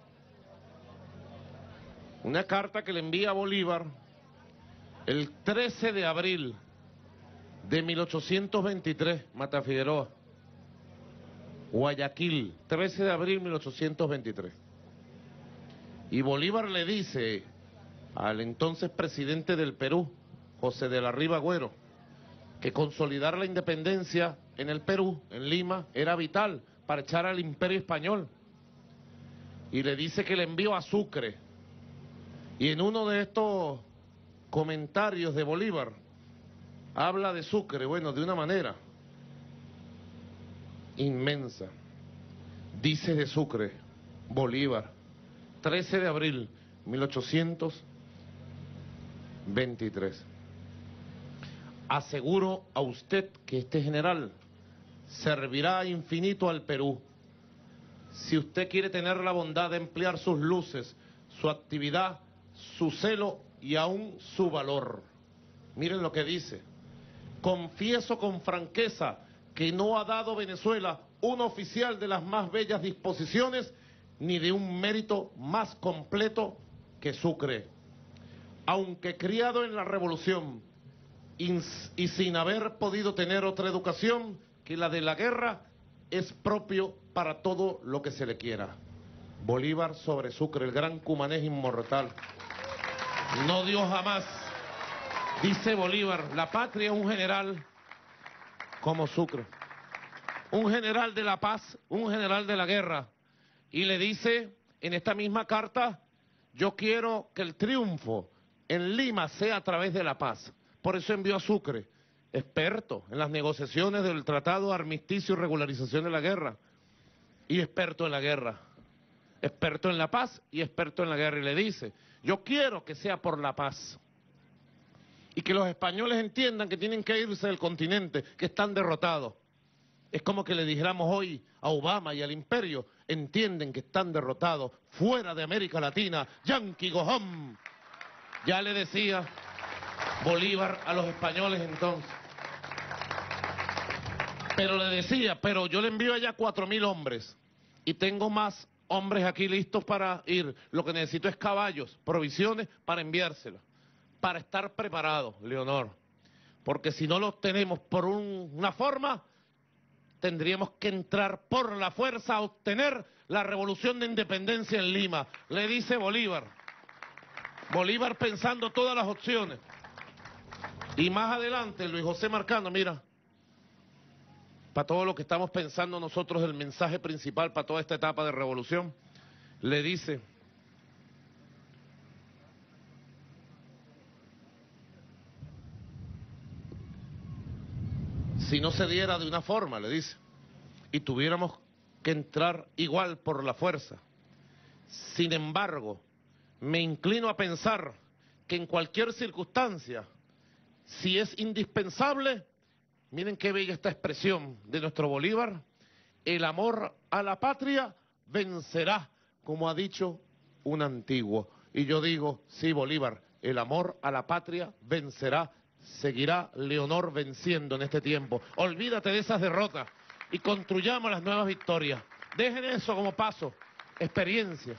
Una carta que le envía a Bolívar el trece de abril de mil ochocientos veintitrés, Mata Figueroa, Guayaquil, trece de abril de mil ochocientos veintitrés. Y Bolívar le dice al entonces presidente del Perú, José de la Riva Agüero, que consolidar la independencia en el Perú, en Lima, era vital para echar al Imperio Español. Y le dice que le envió a Sucre. Y en uno de estos comentarios de Bolívar, habla de Sucre, bueno, de una manera inmensa. Dice de Sucre, Bolívar, trece de abril de mil ochocientos veintitrés. Aseguro a usted que este general servirá infinito al Perú. Si usted quiere tener la bondad de emplear sus luces, su actividad, su celo y aún su valor. Miren lo que dice. Confieso con franqueza que no ha dado Venezuela un oficial de las más bellas disposiciones ni de un mérito más completo que Sucre. Aunque criado en la revolución y sin haber podido tener otra educación que la de la guerra, es propio para todo lo que se le quiera. Bolívar sobre Sucre, el gran cumanés inmortal. No dio jamás, dice Bolívar, la patria es un general como Sucre, un general de la paz, un general de la guerra. Y le dice en esta misma carta, yo quiero que el triunfo en Lima sea a través de la paz. Por eso envió a Sucre, experto en las negociaciones del Tratado de Armisticio y Regularización de la Guerra, y experto en la guerra, experto en la paz y experto en la guerra. Y le dice, yo quiero que sea por la paz, y que los españoles entiendan que tienen que irse del continente, que están derrotados. Es como que le dijéramos hoy a Obama y al imperio, entienden que están derrotados, fuera de América Latina, Yankee go home. Ya le decía Bolívar a los españoles entonces. Pero le decía, pero yo le envío allá cuatro mil hombres y tengo más hombres aquí listos para ir. Lo que necesito es caballos, provisiones para enviárselas, para estar preparados, Leonor. Porque si no los tenemos por un, una forma, tendríamos que entrar por la fuerza a obtener la revolución de independencia en Lima. Le dice Bolívar. Bolívar pensando todas las opciones. Y más adelante, Luis José Marcano, mira, para todo lo que estamos pensando nosotros, el mensaje principal para toda esta etapa de revolución, le dice: si no se diera de una forma, le dice, y tuviéramos que entrar igual por la fuerza. Sin embargo, me inclino a pensar que en cualquier circunstancia, si es indispensable, miren qué bella esta expresión de nuestro Bolívar, el amor a la patria vencerá, como ha dicho un antiguo. Y yo digo, sí, Bolívar, el amor a la patria vencerá. Seguirá Leonor venciendo en este tiempo. Olvídate de esas derrotas y construyamos las nuevas victorias. Dejen eso como paso, experiencia.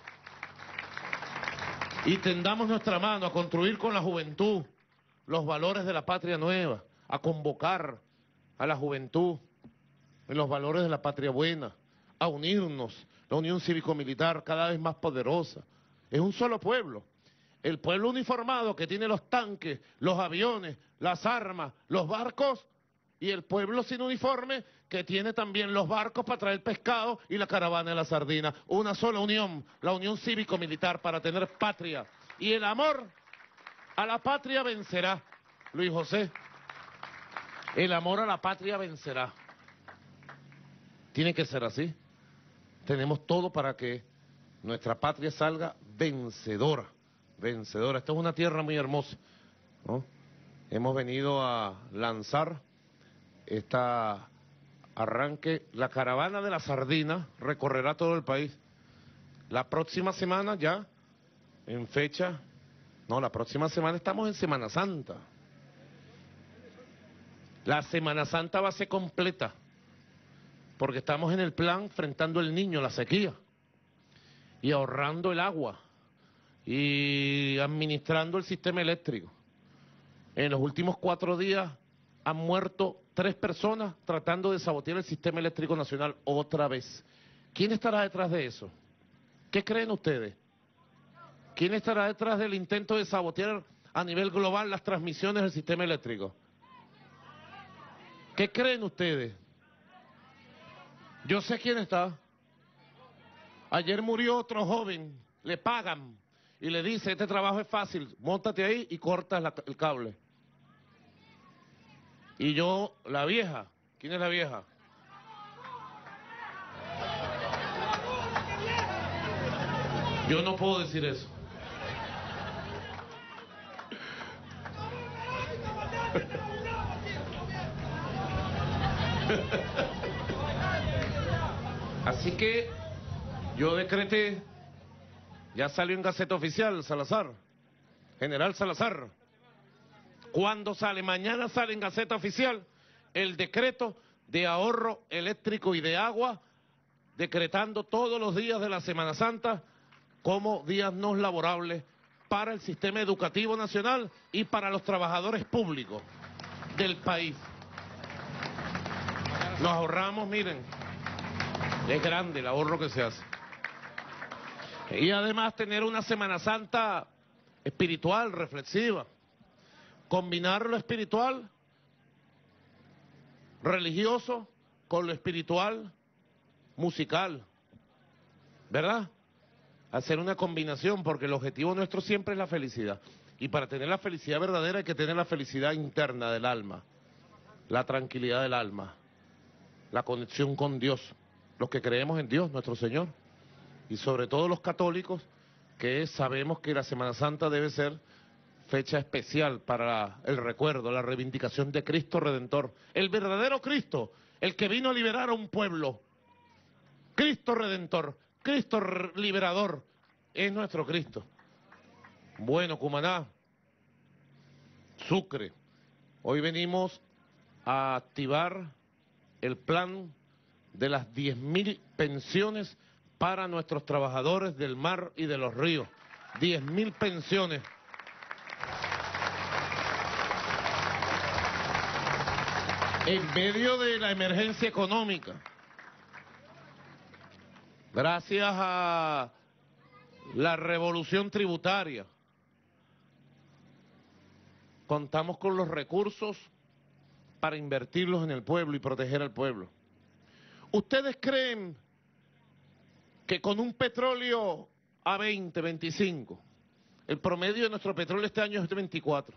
Y tendamos nuestra mano a construir con la juventud los valores de la patria nueva, a convocar a la juventud en los valores de la patria buena, a unirnos, la unión cívico-militar cada vez más poderosa. Es un solo pueblo. El pueblo uniformado que tiene los tanques, los aviones, las armas, los barcos, y el pueblo sin uniforme que tiene también los barcos para traer pescado y la caravana de la sardina. Una sola unión, la unión cívico-militar para tener patria. Y el amor a la patria vencerá, Luis José. El amor a la patria vencerá. Tiene que ser así. Tenemos todo para que nuestra patria salga vencedora. Vencedora. Esta es una tierra muy hermosa, ¿no? Hemos venido a lanzar esta arranque. La caravana de la sardina recorrerá todo el país. La próxima semana ya, en fecha, no, la próxima semana estamos en Semana Santa. La Semana Santa va a ser completa, porque estamos en el plan enfrentando el niño, la sequía, y ahorrando el agua, y administrando el sistema eléctrico. En los últimos cuatro días han muerto tres personas tratando de sabotear el sistema eléctrico nacional otra vez. ¿Quién estará detrás de eso? ¿Qué creen ustedes? ¿Quién estará detrás del intento de sabotear a nivel global las transmisiones del sistema eléctrico? ¿Qué creen ustedes? Yo sé quién está. Ayer murió otro joven, le pagan y le dice, este trabajo es fácil, móntate ahí y cortas la, el cable. Y yo, la vieja, ¿quién es la vieja? Yo no puedo decir eso. Así que yo decreté, ya salió en Gaceta Oficial, Salazar, General Salazar. ¿Cuándo sale? Mañana sale en Gaceta Oficial el decreto de ahorro eléctrico y de agua, decretando todos los días de la Semana Santa como días no laborables para el sistema educativo nacional y para los trabajadores públicos del país. Nos ahorramos, miren, es grande el ahorro que se hace. Y además tener una Semana Santa espiritual, reflexiva. Combinar lo espiritual, religioso, con lo espiritual, musical. ¿Verdad? Hacer una combinación, porque el objetivo nuestro siempre es la felicidad. Y para tener la felicidad verdadera hay que tener la felicidad interna del alma, la tranquilidad del alma, la conexión con Dios, los que creemos en Dios, nuestro Señor, y sobre todo los católicos, que sabemos que la Semana Santa debe ser fecha especial para el recuerdo, la reivindicación de Cristo Redentor, el verdadero Cristo, el que vino a liberar a un pueblo. Cristo Redentor, Cristo Liberador, es nuestro Cristo. Bueno, Cumaná, Sucre, hoy venimos a activar el plan de las diez mil pensiones para nuestros trabajadores del mar y de los ríos. diez mil pensiones. En medio de la emergencia económica, gracias a la revolución tributaria, contamos con los recursos para invertirlos en el pueblo y proteger al pueblo. ¿Ustedes creen que con un petróleo a veinte, veinticinco, el promedio de nuestro petróleo este año es de veinticuatro?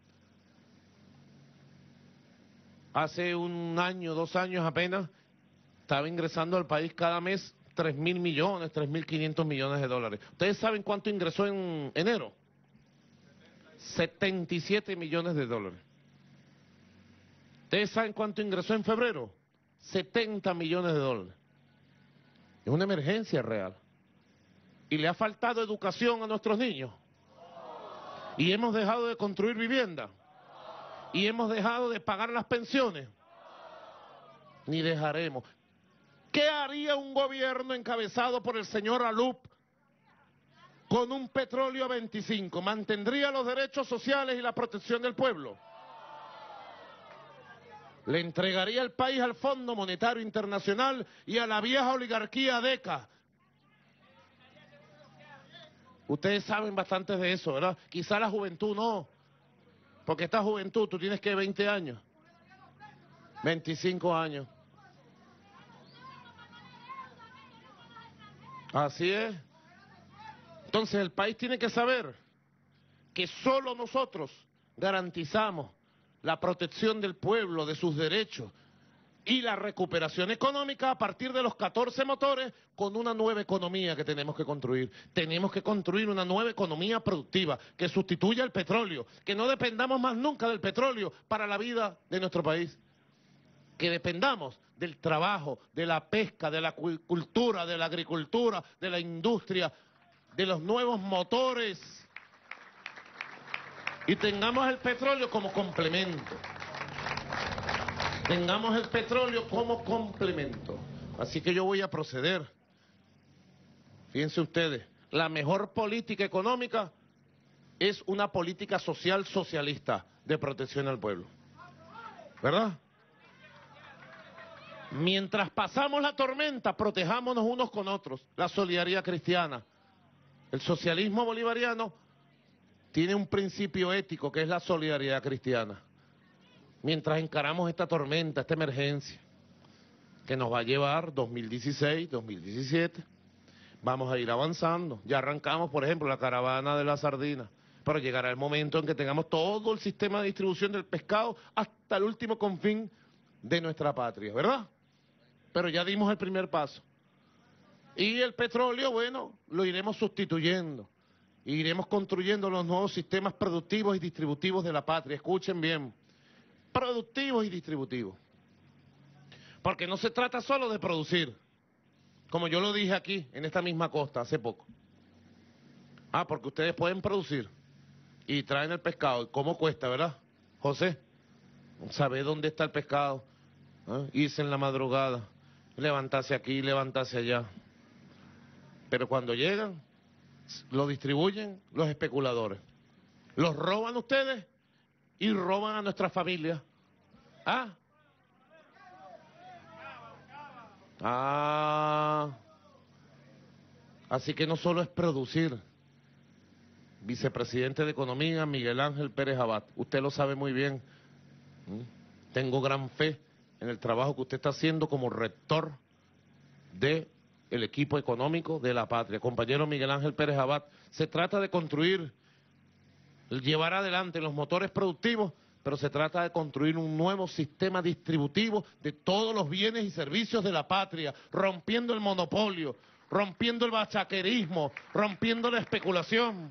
Hace un año, dos años apenas, estaba ingresando al país cada mes tres mil millones, tres mil quinientos millones de dólares. ¿Ustedes saben cuánto ingresó en enero? setenta y siete millones de dólares. ¿Ustedes saben cuánto ingresó en febrero? setenta millones de dólares. Es una emergencia real. ¿Y le ha faltado educación a nuestros niños? ¿Y hemos dejado de construir vivienda? ¿Y hemos dejado de pagar las pensiones? Ni dejaremos. ¿Qué haría un gobierno encabezado por el señor Alup con un petróleo a veinticinco? ¿Mantendría los derechos sociales y la protección del pueblo? ¿Le entregaría el país al Fondo Monetario Internacional y a la vieja oligarquía DECA? Ustedes saben bastante de eso, ¿verdad? Quizá la juventud no. Porque esta juventud, tú tienes que veinte años, veinticinco años. Así es. Entonces el país tiene que saber que solo nosotros garantizamos la protección del pueblo, de sus derechos y la recuperación económica a partir de los catorce motores con una nueva economía que tenemos que construir. Tenemos que construir una nueva economía productiva que sustituya el petróleo, que no dependamos más nunca del petróleo para la vida de nuestro país, que dependamos del trabajo, de la pesca, de la cultura, de la agricultura, de la industria, de los nuevos motores, y tengamos el petróleo como complemento. Tengamos el petróleo como complemento. Así que yo voy a proceder. Fíjense ustedes, la mejor política económica es una política social socialista de protección al pueblo. ¿Verdad? Mientras pasamos la tormenta, protejámonos unos con otros. La solidaridad cristiana. El socialismo bolivariano tiene un principio ético que es la solidaridad cristiana. Mientras encaramos esta tormenta, esta emergencia, que nos va a llevar dos mil dieciséis, dos mil diecisiete, vamos a ir avanzando. Ya arrancamos, por ejemplo, la caravana de la sardina, pero llegará el momento en que tengamos todo el sistema de distribución del pescado hasta el último confín de nuestra patria, ¿verdad? Pero ya dimos el primer paso. Y el petróleo, bueno, lo iremos sustituyendo. Iremos construyendo los nuevos sistemas productivos y distributivos de la patria. Escuchen bien. Productivos y distributivos. Porque no se trata solo de producir, como yo lo dije aquí, en esta misma costa, hace poco. Ah, porque ustedes pueden producir y traen el pescado. ¿Cómo cuesta, verdad, José? ¿Sabe dónde está el pescado? ¿Eh? Irse en la madrugada, levantarse aquí, levantarse allá. Pero cuando llegan, lo distribuyen los especuladores. Los roban ustedes y roban a nuestras familias. ¿Ah? Ah. Así que no solo es producir. Vicepresidente de Economía, Miguel Ángel Pérez Abad. Usted lo sabe muy bien. ¿Mm? Tengo gran fe en el trabajo que usted está haciendo como rector del equipo económico de la patria. Compañero Miguel Ángel Pérez Abad, se trata de construir, llevar adelante los motores productivos, pero se trata de construir un nuevo sistema distributivo de todos los bienes y servicios de la patria, rompiendo el monopolio, rompiendo el bachaquerismo, rompiendo la especulación.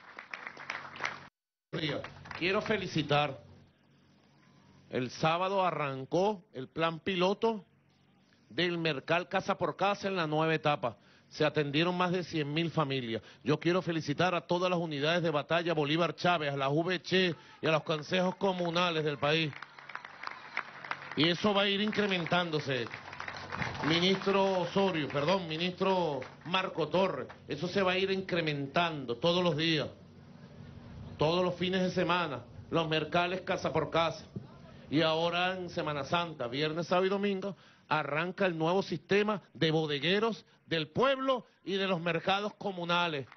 Quiero felicitar. El sábado arrancó el plan piloto del Mercal Casa por Casa en la nueva etapa. Se atendieron más de cien mil familias. Yo quiero felicitar a todas las unidades de batalla Bolívar Chávez, a la U V C y a los consejos comunales del país. Y eso va a ir incrementándose. ministro Osorio, perdón, ministro Marco Torres, eso se va a ir incrementando todos los días, todos los fines de semana, los mercales casa por casa. Y ahora en Semana Santa, viernes, sábado y domingo, arranca el nuevo sistema de bodegueros del pueblo y de los mercados comunales.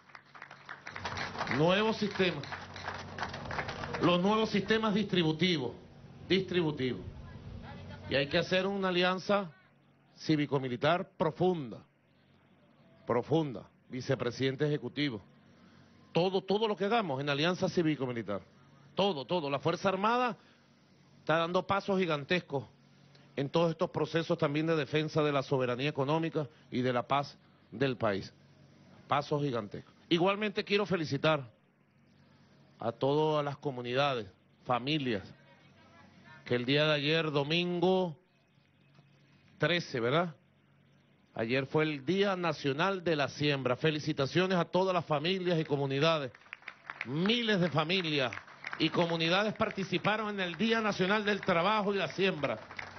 Nuevo sistema. Los nuevos sistemas distributivos, distributivos. Y hay que hacer una alianza cívico-militar profunda, profunda, vicepresidente ejecutivo. Todo, todo lo que hagamos en alianza cívico-militar. Todo, todo. La Fuerza Armada está dando pasos gigantescos en todos estos procesos también de defensa de la soberanía económica y de la paz del país. Pasos gigantescos. Igualmente quiero felicitar a todas las comunidades, familias, que el día de ayer, domingo trece, ¿verdad? Ayer fue el Día Nacional de la Siembra. Felicitaciones a todas las familias y comunidades. Miles de familias y comunidades participaron en el Día Nacional del Trabajo y la Siembra.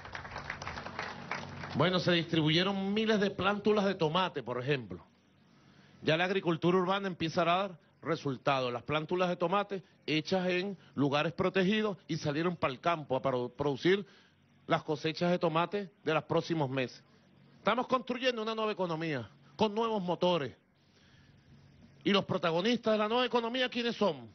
Bueno, se distribuyeron miles de plántulas de tomate, por ejemplo. Ya la agricultura urbana empieza a dar resultados. Las plántulas de tomate hechas en lugares protegidos y salieron para el campo a producir las cosechas de tomate de los próximos meses. Estamos construyendo una nueva economía con nuevos motores. Y los protagonistas de la nueva economía, ¿quiénes son?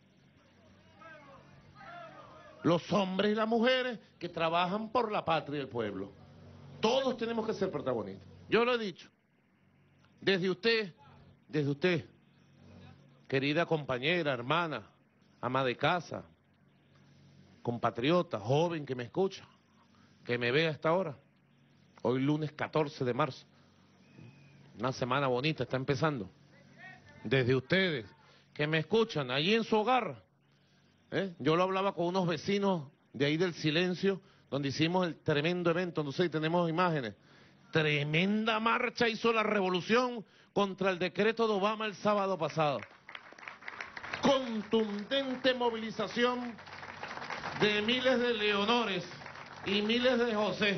Los hombres y las mujeres que trabajan por la patria y el pueblo. Todos tenemos que ser protagonistas. Yo lo he dicho. Desde usted, desde usted, querida compañera, hermana, ama de casa, compatriota, joven que me escucha, que me ve a esta hora. Hoy lunes catorce de marzo. Una semana bonita está empezando. Desde ustedes, que me escuchan, allí en su hogar. ¿Eh? Yo lo hablaba con unos vecinos de ahí del Silencio, donde hicimos el tremendo evento, no sé si tenemos imágenes. Tremenda marcha hizo la revolución contra el decreto de Obama el sábado pasado. Contundente movilización de miles de Leonores y miles de José.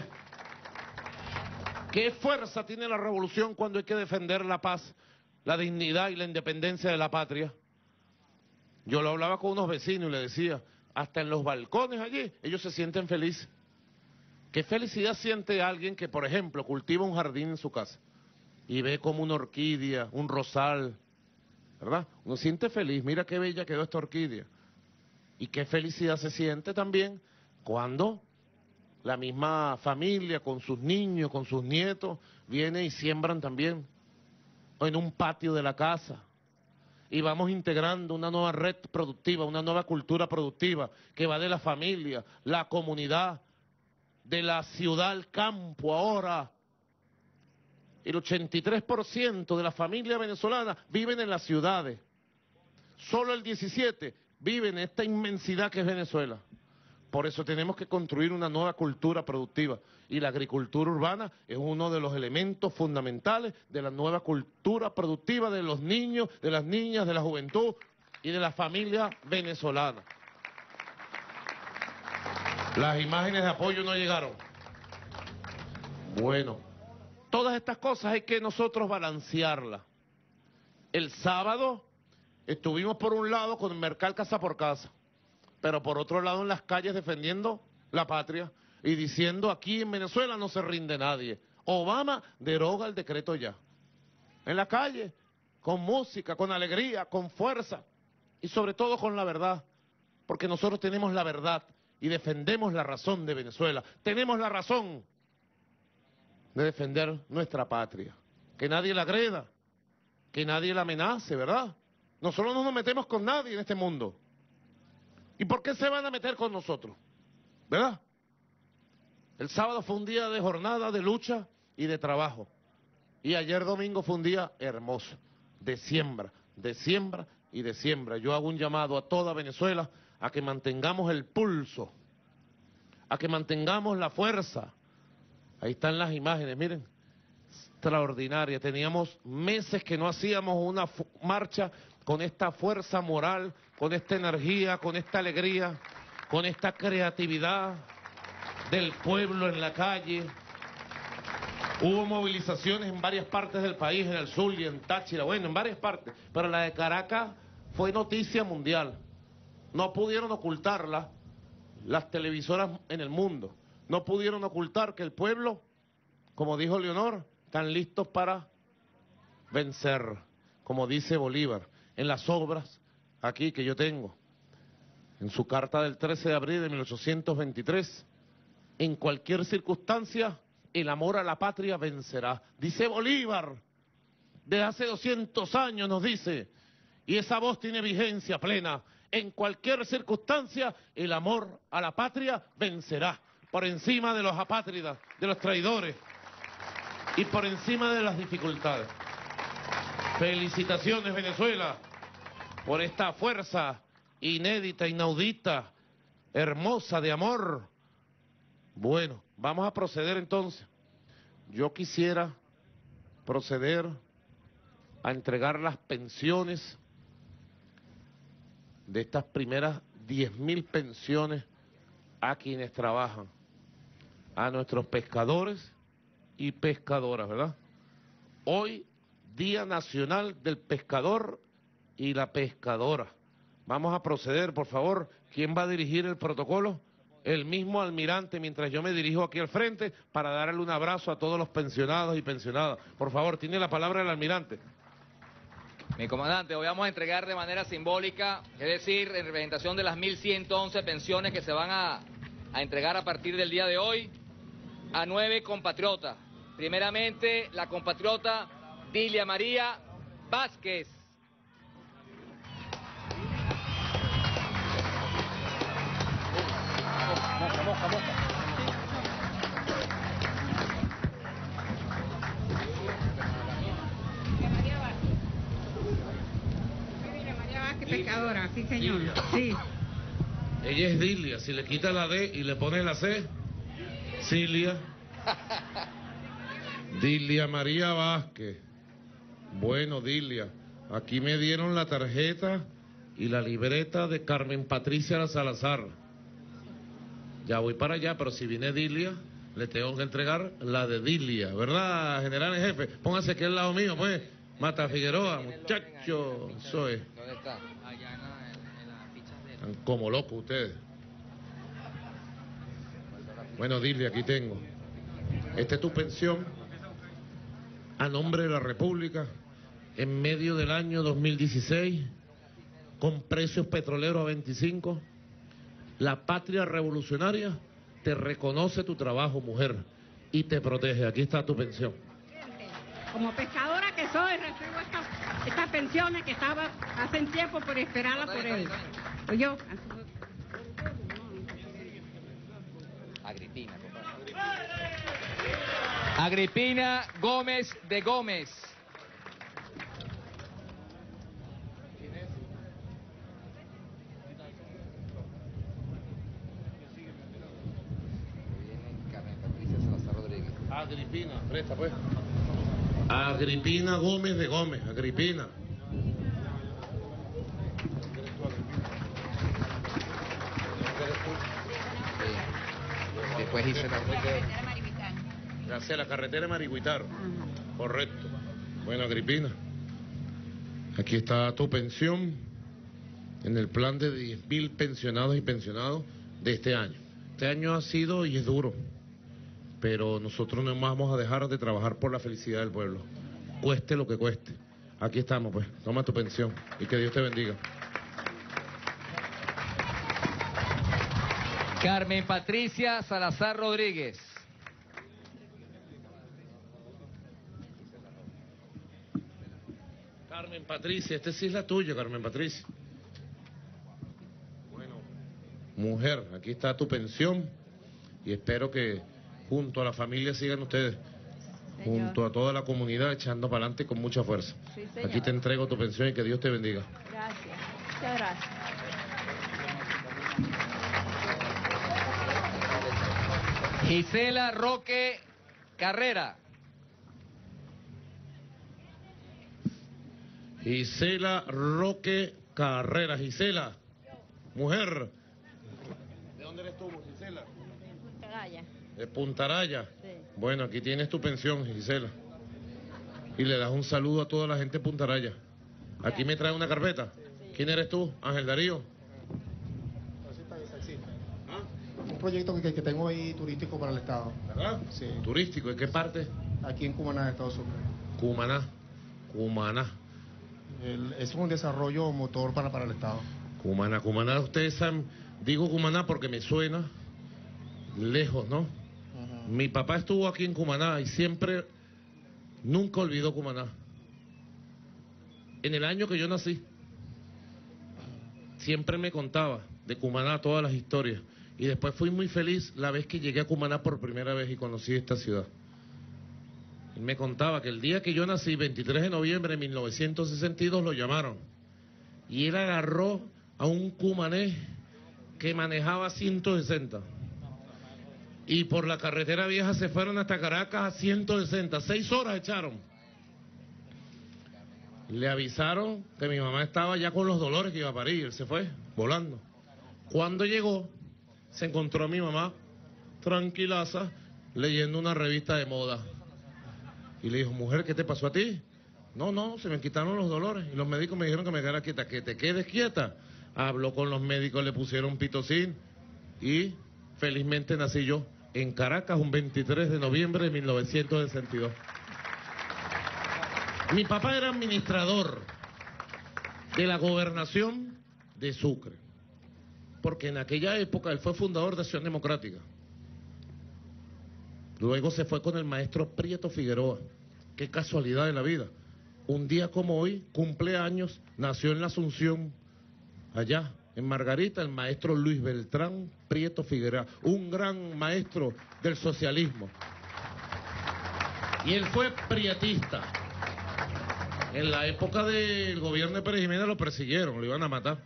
¿Qué fuerza tiene la revolución cuando hay que defender la paz, la dignidad y la independencia de la patria? Yo lo hablaba con unos vecinos y les decía, hasta en los balcones allí, ellos se sienten felices. ¿Qué felicidad siente alguien que, por ejemplo, cultiva un jardín en su casa y ve como una orquídea, un rosal, ¿verdad? Uno siente feliz, mira qué bella quedó esta orquídea. Y qué felicidad se siente también cuando la misma familia, con sus niños, con sus nietos, viene y siembran también en un patio de la casa. Y vamos integrando una nueva red productiva, una nueva cultura productiva que va de la familia, la comunidad, de la ciudad al campo ahora. El ochenta y tres por ciento de la familia venezolana viven en las ciudades. Solo el diecisiete por ciento vive en esta inmensidad que es Venezuela. Por eso tenemos que construir una nueva cultura productiva. Y la agricultura urbana es uno de los elementos fundamentales de la nueva cultura productiva de los niños, de las niñas, de la juventud y de la familia venezolana. Las imágenes de apoyo no llegaron. Bueno, todas estas cosas hay que nosotros balancearlas. El sábado estuvimos por un lado con el mercado casa por casa, pero por otro lado en las calles defendiendo la patria y diciendo aquí en Venezuela no se rinde nadie. Obama deroga el decreto ya. En la calle, con música, con alegría, con fuerza y sobre todo con la verdad, porque nosotros tenemos la verdad y defendemos la razón de Venezuela. Tenemos la razón de defender nuestra patria. Que nadie la agreda, que nadie la amenace, ¿verdad? Nosotros no nos metemos con nadie en este mundo. ¿Y por qué se van a meter con nosotros? ¿Verdad? El sábado fue un día de jornada, de lucha y de trabajo. Y ayer domingo fue un día hermoso, de siembra, de siembra y de siembra. Yo hago un llamado a toda Venezuela a que mantengamos el pulso, a que mantengamos la fuerza. Ahí están las imágenes, miren, extraordinaria. Teníamos meses que no hacíamos una marcha con esta fuerza moral, con esta energía, con esta alegría, con esta creatividad del pueblo en la calle. Hubo movilizaciones en varias partes del país, en el Zulia, en Táchira, bueno, en varias partes. Pero la de Caracas fue noticia mundial. No pudieron ocultarla las televisoras en el mundo. No pudieron ocultar que el pueblo, como dijo Leonor, están listos para vencer, como dice Bolívar, en las obras aquí que yo tengo, en su carta del trece de abril de mil ochocientos veintitrés, en cualquier circunstancia, el amor a la patria vencerá. Dice Bolívar, desde hace doscientos años nos dice, y esa voz tiene vigencia plena, en cualquier circunstancia, el amor a la patria vencerá, por encima de los apátridas, de los traidores, y por encima de las dificultades. Felicitaciones, Venezuela, por esta fuerza inédita, inaudita, hermosa de amor. Bueno, vamos a proceder entonces. Yo quisiera proceder a entregar las pensiones de estas primeras diez mil pensiones a quienes trabajan, a nuestros pescadores y pescadoras, ¿verdad? Hoy, Día Nacional del Pescador y la Pescadora. Vamos a proceder, por favor. ¿Quién va a dirigir el protocolo? El mismo almirante, mientras yo me dirijo aquí al frente para darle un abrazo a todos los pensionados y pensionadas. Por favor, tiene la palabra el almirante. Mi comandante, hoy vamos a entregar de manera simbólica, es decir, en representación de las mil ciento once pensiones que se van a, a entregar a partir del día de hoy, a nueve compatriotas. Primeramente, la compatriota Dilia María Vázquez. Moja, moja, moja. Pescadora, sí señor, sí. Ella es Dilia, si le quita la D y le pone la C, Cilia. Dilia María Vázquez. Bueno, Dilia, aquí me dieron la tarjeta y la libreta de Carmen Patricia Salazar. Ya voy para allá, pero si viene Dilia, le tengo que entregar la de Dilia, ¿verdad, general en jefe? Póngase aquí al lado mío, pues. Mata Figueroa, muchacho, eso es. ¿Dónde está? Están como locos ustedes. Bueno, Dilia, aquí tengo. Esta es tu pensión a nombre de la República en medio del año dos mil dieciséis, con precios petroleros a veinticinco. La patria revolucionaria te reconoce tu trabajo, mujer, y te protege. Aquí está tu pensión. Como pescadora que soy, recibo estas estas pensiones que estaba hace tiempo por esperarla por él. Yo. Agripina, compadre. Agripina Gómez de Gómez. Agripina, presta pues. Agripina Gómez de Gómez, Agripina. Después hice la carretera Marihuitán. Hacia la carretera Marihuitar. Correcto. Bueno, Agripina, aquí está tu pensión en el plan de diez mil pensionados y pensionados de este año. Este año ha sido y es duro, pero nosotros no vamos a dejar de trabajar por la felicidad del pueblo, cueste lo que cueste. Aquí estamos, pues, toma tu pensión y que Dios te bendiga. Carmen Patricia Salazar Rodríguez. Carmen Patricia, este sí es la tuya, Carmen Patricia. Bueno, mujer, aquí está tu pensión y espero que junto a la familia sigan ustedes, señor, junto a toda la comunidad, echando para adelante con mucha fuerza. Sí, aquí te entrego tu pensión y que Dios te bendiga. Gracias, muchas gracias. Gisela Roque Carrera. Gisela Roque Carrera. Gisela, mujer. ¿De dónde eres tú, Gisela? De Punta Araya. De Punta Araya. Sí. Bueno, aquí tienes tu pensión, Gisela. Y le das un saludo a toda la gente de Punta Araya. Aquí me trae una carpeta. ¿Quién eres tú? Ángel Darío. Un proyecto que, que tengo ahí turístico para el Estado. ¿Verdad? Sí. ¿Turístico? ¿En qué parte? Aquí en Cumaná, Estado Sucre. Cumaná. Cumaná. El, es un desarrollo motor para, para el Estado. Cumaná. Cumaná, ustedes saben, digo Cumaná porque me suena lejos, ¿no? Uh-huh. Mi papá estuvo aquí en Cumaná y siempre, nunca olvidó Cumaná. En el año que yo nací, siempre me contaba de Cumaná todas las historias. Y después fui muy feliz la vez que llegué a Cumaná por primera vez y conocí esta ciudad. Y me contaba que el día que yo nací, veintitrés de noviembre de mil novecientos sesenta y dos, lo llamaron. Y él agarró a un cumanés que manejaba ciento sesenta. Y por la carretera vieja se fueron hasta Caracas a ciento sesenta. Seis horas echaron. Le avisaron que mi mamá estaba ya con los dolores que iba a parir. Él se fue volando. Cuando llegó, se encontró a mi mamá tranquilaza leyendo una revista de moda. Y le dijo, mujer, ¿qué te pasó a ti? No, no, se me quitaron los dolores. Y los médicos me dijeron que me quedara quieta. Que te quedes quieta. Habló con los médicos, le pusieron pitocin. Y felizmente nací yo en Caracas un veintitrés de noviembre de mil novecientos sesenta y dos. Mi papá era administrador de la gobernación de Sucre. Porque en aquella época él fue fundador de Acción Democrática. Luego se fue con el maestro Prieto Figueroa. Qué casualidad de la vida. Un día como hoy, cumpleaños, nació en la Asunción, allá, en Margarita, el maestro Luis Beltrán Prieto Figueroa, un gran maestro del socialismo. Y él fue prietista. En la época del gobierno de Pérez Jiménez lo persiguieron, lo iban a matar.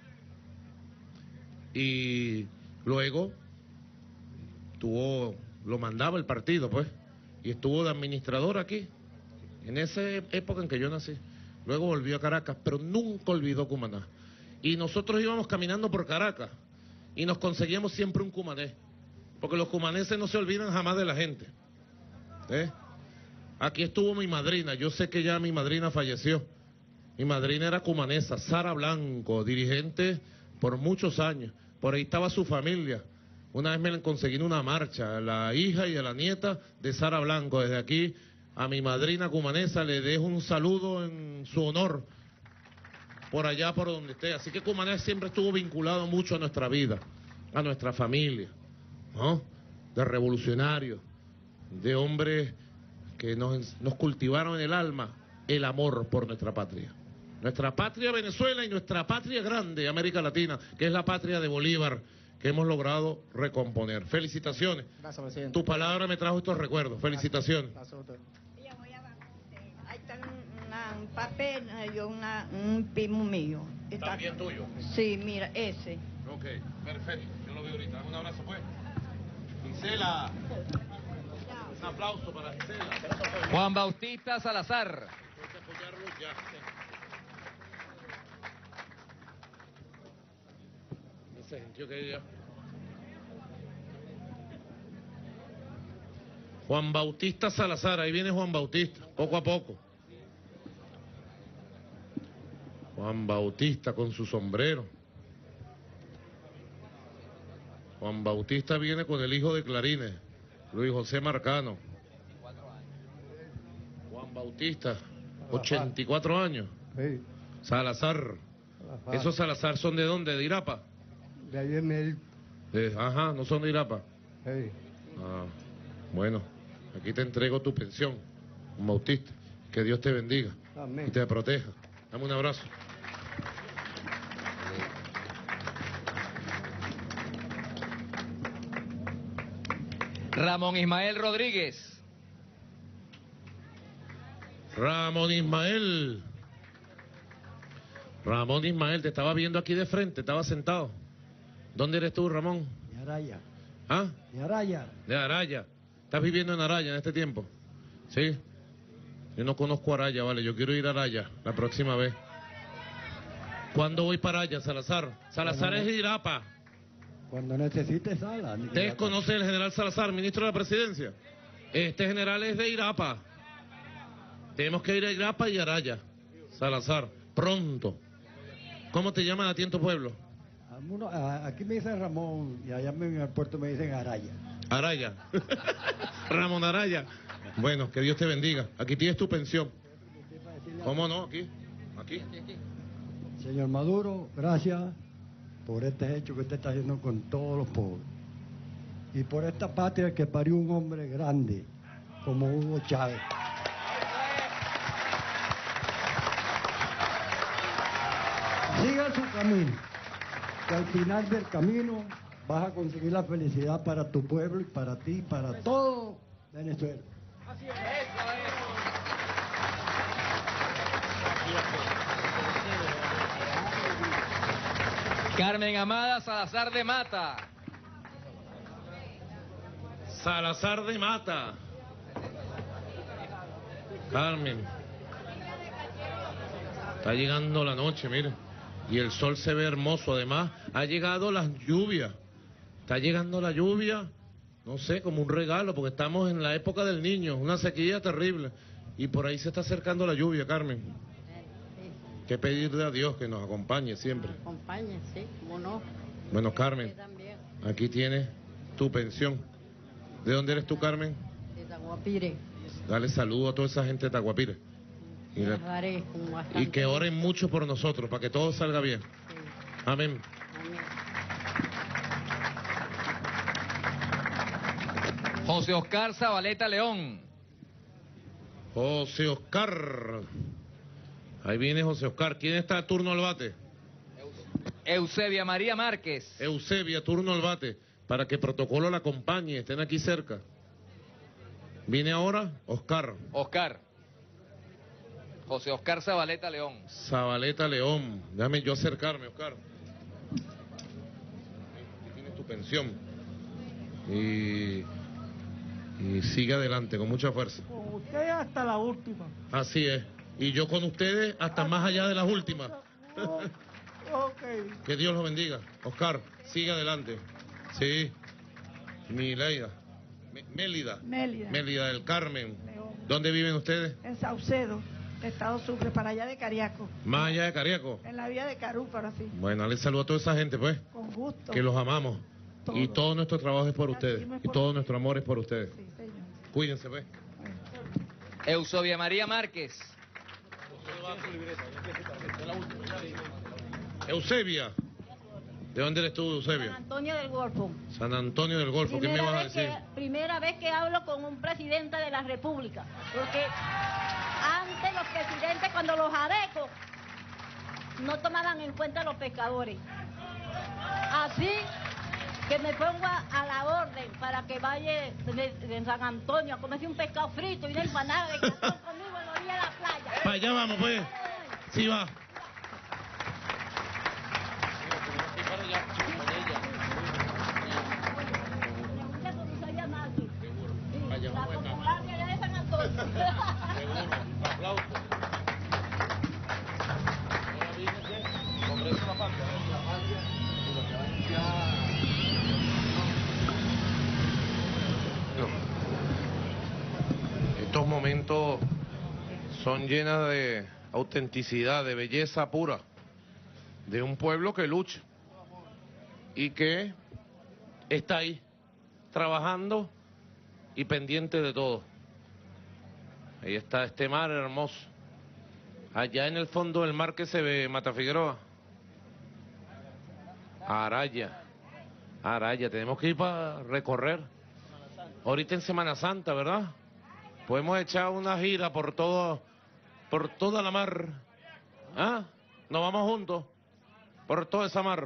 Y luego tuvo, lo mandaba el partido, pues, y estuvo de administrador aquí, en esa época en que yo nací. Luego volvió a Caracas, pero nunca olvidó Cumaná. Y nosotros íbamos caminando por Caracas y nos conseguíamos siempre un cumanés, porque los cumaneses no se olvidan jamás de la gente. ¿Eh? Aquí estuvo mi madrina, yo sé que ya mi madrina falleció. Mi madrina era cumanesa, Sara Blanco, dirigente por muchos años. Por ahí estaba su familia. Una vez me la conseguí en una marcha, a la hija y a la nieta de Sara Blanco. Desde aquí a mi madrina cumanesa le dejo un saludo en su honor, por allá por donde esté. Así que Cumaná siempre estuvo vinculado mucho a nuestra vida, a nuestra familia, ¿no? De revolucionarios, de hombres que nos, nos cultivaron en el alma el amor por nuestra patria. Nuestra patria Venezuela y nuestra patria grande, América Latina, que es la patria de Bolívar, que hemos logrado recomponer. Felicitaciones. Gracias, presidente. Tu palabra me trajo estos recuerdos. Felicitaciones. Gracias a usted. Ahí está una, un papel, yo una, un primo mío. Está, ¿También tuyo? Sí, mira, ese. Ok, perfecto. Yo lo veo ahorita. Dame un abrazo, pues. Gisela. Un aplauso para Gisela. Juan Bautista Salazar. Hay que apoyarlo ya. Se sintió que ya. Juan Bautista Salazar, ahí viene Juan Bautista, poco a poco. Juan Bautista con su sombrero. Juan Bautista viene con el hijo de Clarines, Luis José Marcano. Juan Bautista, ochenta y cuatro años. Sí. Salazar. ¿Esos Salazar son de dónde? ¿De Irapa? De ahí en el... Eh, ajá, no son de Irapa. Sí. Ah, bueno, aquí te entrego tu pensión, Juan Bautista. Que Dios te bendiga. Amén. Y te proteja. Dame un abrazo. Ramón Ismael Rodríguez. Ramón Ismael. Ramón Ismael, te estaba viendo aquí de frente, estaba sentado. ¿Dónde eres tú, Ramón? De Araya. ¿Ah? De Araya. De Araya. ¿Estás viviendo en Araya en este tiempo? Sí. Yo no conozco Araya, vale. Yo quiero ir a Araya la próxima vez. ¿Cuándo voy para Araya, Salazar? Salazar es de Irapa. Cuando necesites sala. ¿Ustedes conocen al general Salazar, ministro de la Presidencia? Este general es de Irapa. Tenemos que ir a Irapa y Araya. Salazar, pronto. ¿Cómo te llaman a ti en tu pueblo? Aquí me dicen Ramón y allá en el puerto me dicen Araya. Araya. Ramón Araya. Bueno, que Dios te bendiga. Aquí tienes tu pensión. ¿Cómo no? Aquí. Aquí. Señor Maduro, gracias por este hecho que usted está haciendo con todos los pobres. Y por esta patria que parió un hombre grande como Hugo Chávez. Siga su camino, que al final del camino vas a conseguir la felicidad para tu pueblo y para ti y para todo Venezuela. Así es, eso es. Carmen Amada Salazar de Mata. Salazar de Mata. Carmen. Está llegando la noche, mire. Y el sol se ve hermoso. Además, ha llegado las lluvias. Está llegando la lluvia, no sé, como un regalo, porque estamos en la época del niño, una sequía terrible. Y por ahí se está acercando la lluvia, Carmen. Que pedirle a Dios que nos acompañe siempre. Acompañe, sí, cómo no. Bueno, Carmen, aquí tienes tu pensión. ¿De dónde eres tú, Carmen? De Taguapire. Dale saludo a toda esa gente de Taguapire. Y, la... daré con bastante... y que oren mucho por nosotros, para que todo salga bien. Sí. Amén. Amén. José Oscar Zabaleta León. José Oscar. Ahí viene José Oscar. ¿Quién está a turno al bate? Eusebia María Márquez. Eusebia, turno al bate. Para que protocolo la acompañe, estén aquí cerca. Viene ahora Oscar. Oscar. José Oscar Zabaleta León. Zabaleta León. Déjame yo acercarme, Oscar. Aquí tienes tu pensión. Y... y sigue adelante con mucha fuerza. Con usted hasta la última. Así es. Y yo con ustedes hasta más allá de las últimas. Oh, okay. Que Dios los bendiga. Oscar, sigue adelante. Sí. Mileida. Mélida. Mélida. Mélida del Carmen. León. ¿Dónde viven ustedes? En Saucedo, Estado Sucre, para allá de Cariaco. Más allá de Cariaco. En la vía de Carú, para así. Bueno, les saludo a toda esa gente, pues. Con gusto. Que los amamos. Todo. Y todo nuestro trabajo es por ustedes. Es y por... todo nuestro amor es por ustedes. Sí, señor. Cuídense, pues. Eusebia María Márquez. Eusebia. ¿De dónde eres tú, Eusebia? San Antonio del Golfo. San Antonio del Golfo. ¿Qué me vas a decir? Que, primera vez que hablo con un presidente de la República. Porque antes los presidentes, cuando los adecos, no tomaban en cuenta a los pescadores. Así que me pongo a, a la orden para que vaya de, de San Antonio a comerse un pescado frito y una empanada de cartón conmigo en la orilla de la playa. Para allá vamos, pues. Sí, va. La popular de allá de San Antonio. Estos momentos son llenos de autenticidad, de belleza pura, de un pueblo que lucha y que está ahí, trabajando y pendiente de todo. Ahí está este mar hermoso. Allá en el fondo del mar que se ve, Mata Figueroa. Araya. Araya, tenemos que ir para recorrer. Ahorita en Semana Santa, ¿verdad? Podemos echar una gira por todo, por toda la mar. ¿Ah? Nos vamos juntos por toda esa mar.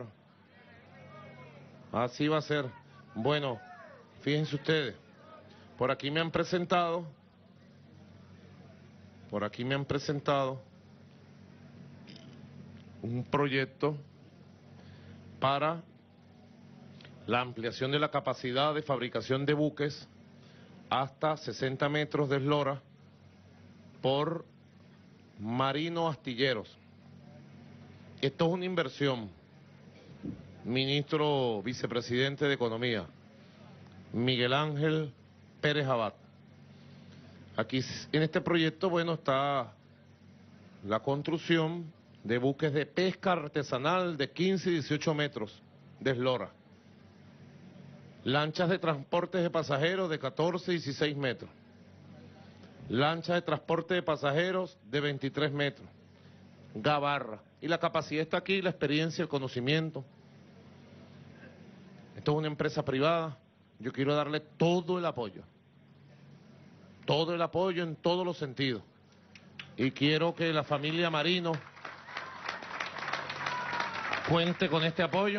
Así va a ser. Bueno, fíjense ustedes. Por aquí me han presentado, por aquí me han presentado un proyecto para la ampliación de la capacidad de fabricación de buques hasta sesenta metros de eslora por Marino Astilleros. Esto es una inversión, ministro vicepresidente de Economía, Miguel Ángel Pérez Abad. Aquí en este proyecto, bueno, está la construcción de buques de pesca artesanal de quince y dieciocho metros de eslora. Lanchas de transporte de pasajeros de catorce y dieciséis metros. Lanchas de transporte de pasajeros de veintitrés metros. Gabarra. Y la capacidad está aquí, la experiencia, el conocimiento. Esto es una empresa privada. Yo quiero darle todo el apoyo. Todo el apoyo en todos los sentidos. Y quiero que la familia Marino cuente con este apoyo.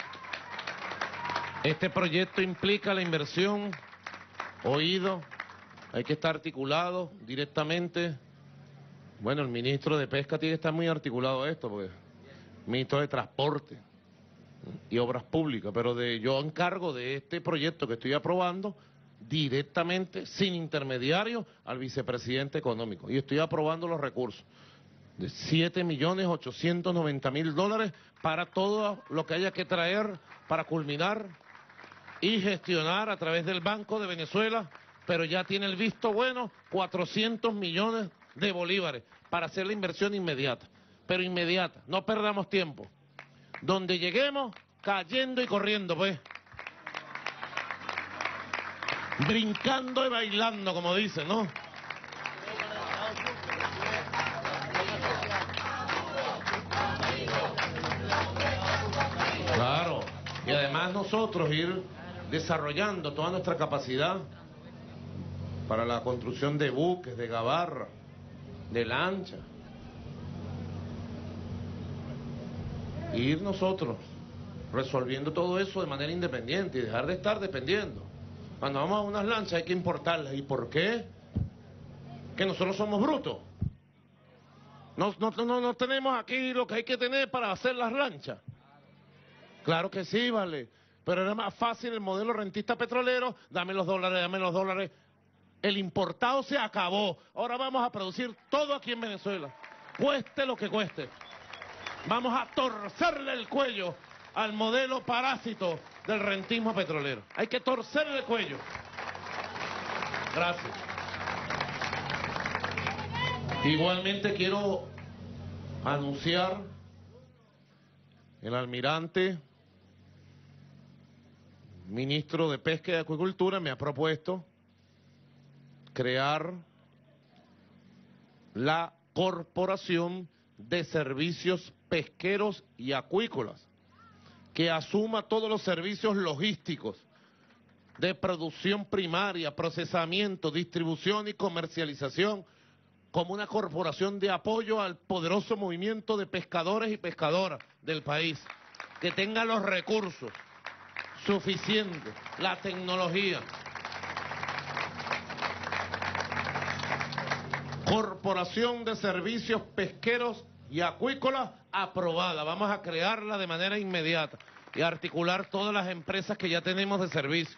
Este proyecto implica la inversión, oído, hay que estar articulado directamente. Bueno, el ministro de Pesca tiene que estar muy articulado a esto, porque el ministro de Transporte y Obras Públicas, pero de yo encargo de este proyecto que estoy aprobando directamente, sin intermediario, al vicepresidente económico. Y estoy aprobando los recursos de siete millones ochocientos noventa mil dólares para todo lo que haya que traer para culminar y gestionar a través del Banco de Venezuela, pero ya tiene el visto bueno, cuatrocientos millones de bolívares para hacer la inversión inmediata, pero inmediata, no perdamos tiempo. Donde lleguemos, cayendo y corriendo, pues. Brincando y bailando, como dicen, ¿no? Claro, y además nosotros ir desarrollando toda nuestra capacidad para la construcción de buques, de gabarra, de lancha. Ir nosotros resolviendo todo eso de manera independiente y dejar de estar dependiendo. Cuando vamos a unas lanchas hay que importarlas. ¿Y por qué? Que nosotros somos brutos. No, no, no, no tenemos aquí lo que hay que tener para hacer las lanchas. Claro que sí, vale. Pero era más fácil el modelo rentista petrolero. Dame los dólares, dame los dólares. El importado se acabó. Ahora vamos a producir todo aquí en Venezuela. Cueste lo que cueste. Vamos a torcerle el cuello al modelo parásito del rentismo petrolero. Hay que torcerle el cuello. Gracias. Igualmente quiero anunciar el almirante, ministro de Pesca y Acuicultura, me ha propuesto crear la Corporación de Servicios Pesqueros y Acuícolas, que asuma todos los servicios logísticos de producción primaria, procesamiento, distribución y comercialización, como una corporación de apoyo al poderoso movimiento de pescadores y pescadoras del país, que tenga los recursos suficientes, la tecnología. Corporación de Servicios Pesqueros y Acuícolas aprobada. Vamos a crearla de manera inmediata y articular todas las empresas que ya tenemos de servicio.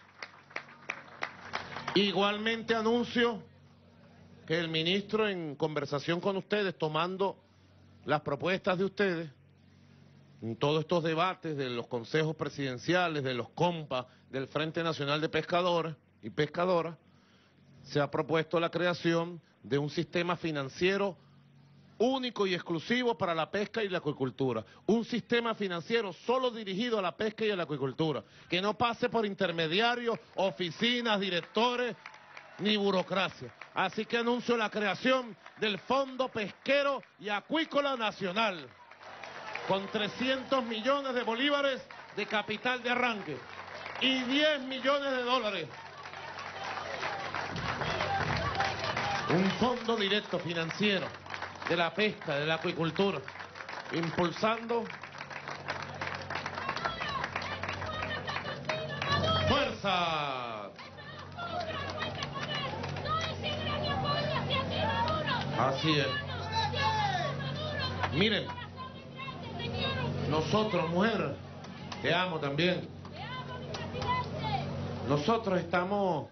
Igualmente anuncio que el ministro, en conversación con ustedes, tomando las propuestas de ustedes, en todos estos debates de los consejos presidenciales, de los compas, del Frente Nacional de Pescadores y Pescadoras, se ha propuesto la creación de un sistema financiero único y exclusivo para la pesca y la acuicultura. Un sistema financiero solo dirigido a la pesca y a la acuicultura, que no pase por intermediarios, oficinas, directores, ni burocracia. Así que anuncio la creación del Fondo Pesquero y Acuícola Nacional, con trescientos millones de bolívares de capital de arranque y diez millones de dólares. Un fondo directo financiero de la pesca, de la acuicultura, impulsando fuerza. Así es. Miren, nosotros, mujer, te amo también. Nosotros estamos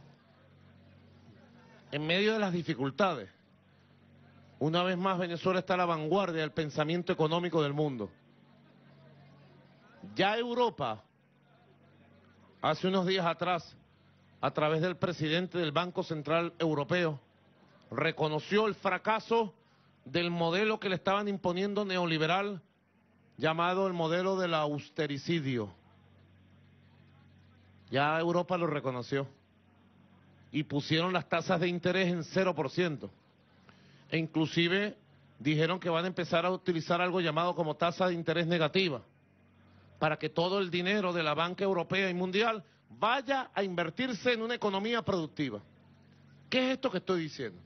en medio de las dificultades. Una vez más, Venezuela está a la vanguardia del pensamiento económico del mundo. Ya Europa, hace unos días atrás, a través del presidente del Banco Central Europeo, reconoció el fracaso del modelo que le estaban imponiendo neoliberal, llamado el modelo del austericidio. Ya Europa lo reconoció y pusieron las tasas de interés en cero por ciento. E inclusive dijeron que van a empezar a utilizar algo llamado como tasa de interés negativa, para que todo el dinero de la banca europea y mundial vaya a invertirse en una economía productiva. ¿Qué es esto que estoy diciendo?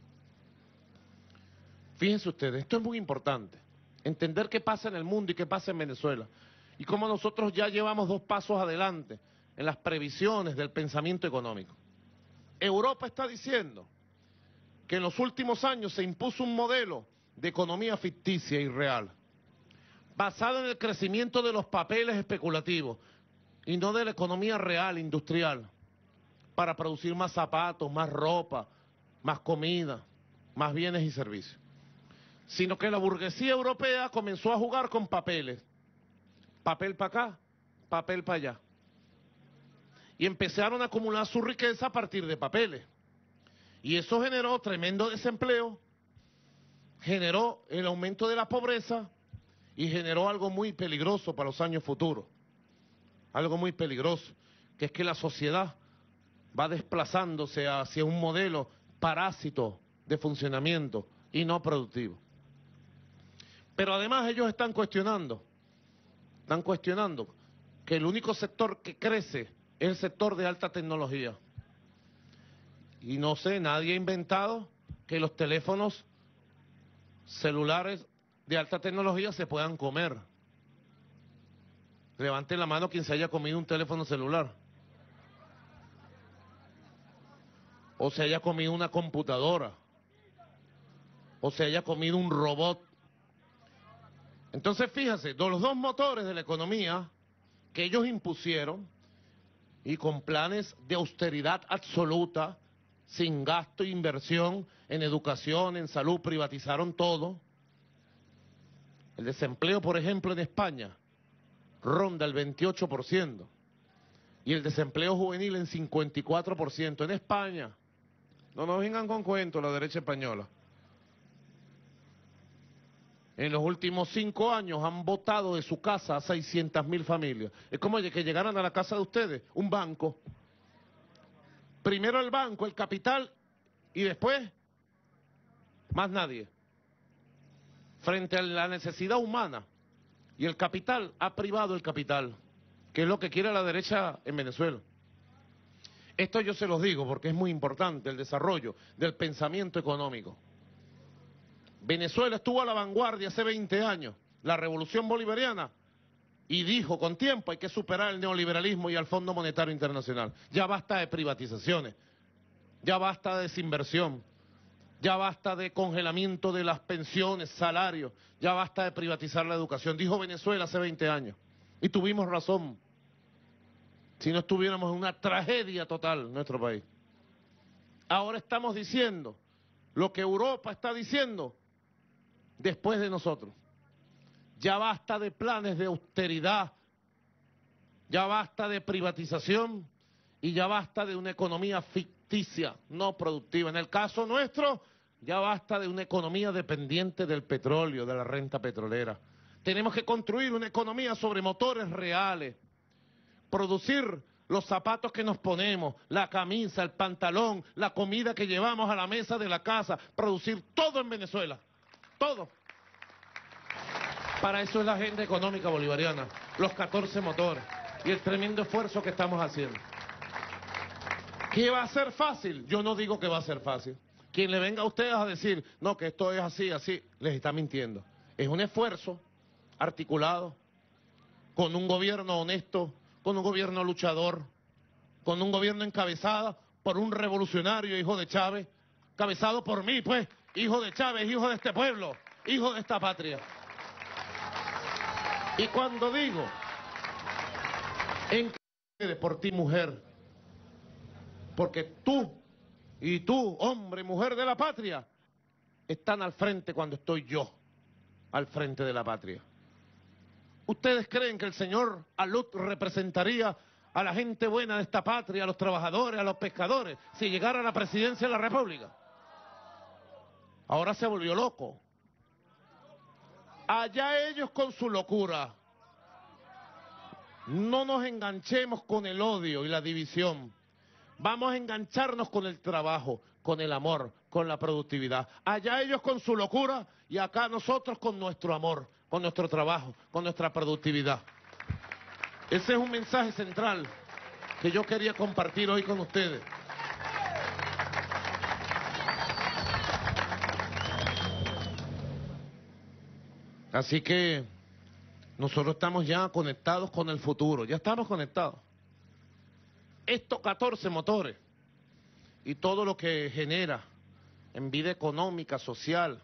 Fíjense ustedes, esto es muy importante, entender qué pasa en el mundo y qué pasa en Venezuela, y cómo nosotros ya llevamos dos pasos adelante en las previsiones del pensamiento económico. Europa está diciendo que en los últimos años se impuso un modelo de economía ficticia y real, basado en el crecimiento de los papeles especulativos y no de la economía real, industrial, para producir más zapatos, más ropa, más comida, más bienes y servicios. Sino que la burguesía europea comenzó a jugar con papeles, papel para acá, papel para allá. Y empezaron a acumular su riqueza a partir de papeles. Y eso generó tremendo desempleo, generó el aumento de la pobreza y generó algo muy peligroso para los años futuros. Algo muy peligroso, que es que la sociedad va desplazándose hacia un modelo parásito de funcionamiento y no productivo. Pero además ellos están cuestionando, están cuestionando que el único sector que crece es el sector de alta tecnología. Y no sé, nadie ha inventado que los teléfonos celulares de alta tecnología se puedan comer. Levante la mano quien se haya comido un teléfono celular. O se haya comido una computadora. O se haya comido un robot. Entonces fíjese, los dos motores de la economía que ellos impusieron y con planes de austeridad absoluta, sin gasto e inversión en educación, en salud, privatizaron todo. El desempleo, por ejemplo, en España ronda el veintiocho por ciento y el desempleo juvenil en cincuenta y cuatro por ciento en España. No nos vengan con cuentos la derecha española. En los últimos cinco años han botado de su casa a seiscientas mil familias. Es como que llegaran a la casa de ustedes, un banco. Primero el banco, el capital, y después más nadie. Frente a la necesidad humana y el capital, ha privado el capital, que es lo que quiere la derecha en Venezuela. Esto yo se los digo porque es muy importante el desarrollo del pensamiento económico. Venezuela estuvo a la vanguardia hace veinte años, la revolución bolivariana, y dijo con tiempo hay que superar el neoliberalismo y al Fondo Monetario Internacional. Ya basta de privatizaciones, ya basta de desinversión, ya basta de congelamiento de las pensiones, salarios, ya basta de privatizar la educación. Dijo Venezuela hace veinte años, y tuvimos razón, si no estuviéramos en una tragedia total en nuestro país. Ahora estamos diciendo lo que Europa está diciendo después de nosotros. Ya basta de planes de austeridad, ya basta de privatización y ya basta de una economía ficticia, no productiva. En el caso nuestro, ya basta de una economía dependiente del petróleo, de la renta petrolera. Tenemos que construir una economía sobre motores reales, producir los zapatos que nos ponemos, la camisa, el pantalón, la comida que llevamos a la mesa de la casa, producir todo en Venezuela, todo. Para eso es la agenda económica bolivariana, los catorce motores y el tremendo esfuerzo que estamos haciendo. ¿Qué va a ser fácil? Yo no digo que va a ser fácil. Quien le venga a ustedes a decir, no, que esto es así, así, les está mintiendo. Es un esfuerzo articulado con un gobierno honesto, con un gobierno luchador, con un gobierno encabezado por un revolucionario, hijo de Chávez, encabezado por mí, pues, hijo de Chávez, hijo de este pueblo, hijo de esta patria. Y cuando digo, en por ti, mujer, porque tú y tú, hombre, mujer de la patria, están al frente cuando estoy yo al frente de la patria. ¿Ustedes creen que el señor Alud representaría a la gente buena de esta patria, a los trabajadores, a los pescadores, si llegara a la presidencia de la República? Ahora se volvió loco. Allá ellos con su locura. No nos enganchemos con el odio y la división. Vamos a engancharnos con el trabajo, con el amor, con la productividad. Allá ellos con su locura y acá nosotros con nuestro amor, con nuestro trabajo, con nuestra productividad. Ese es un mensaje central que yo quería compartir hoy con ustedes. Así que nosotros estamos ya conectados con el futuro, ya estamos conectados. Estos catorce motores y todo lo que genera en vida económica, social,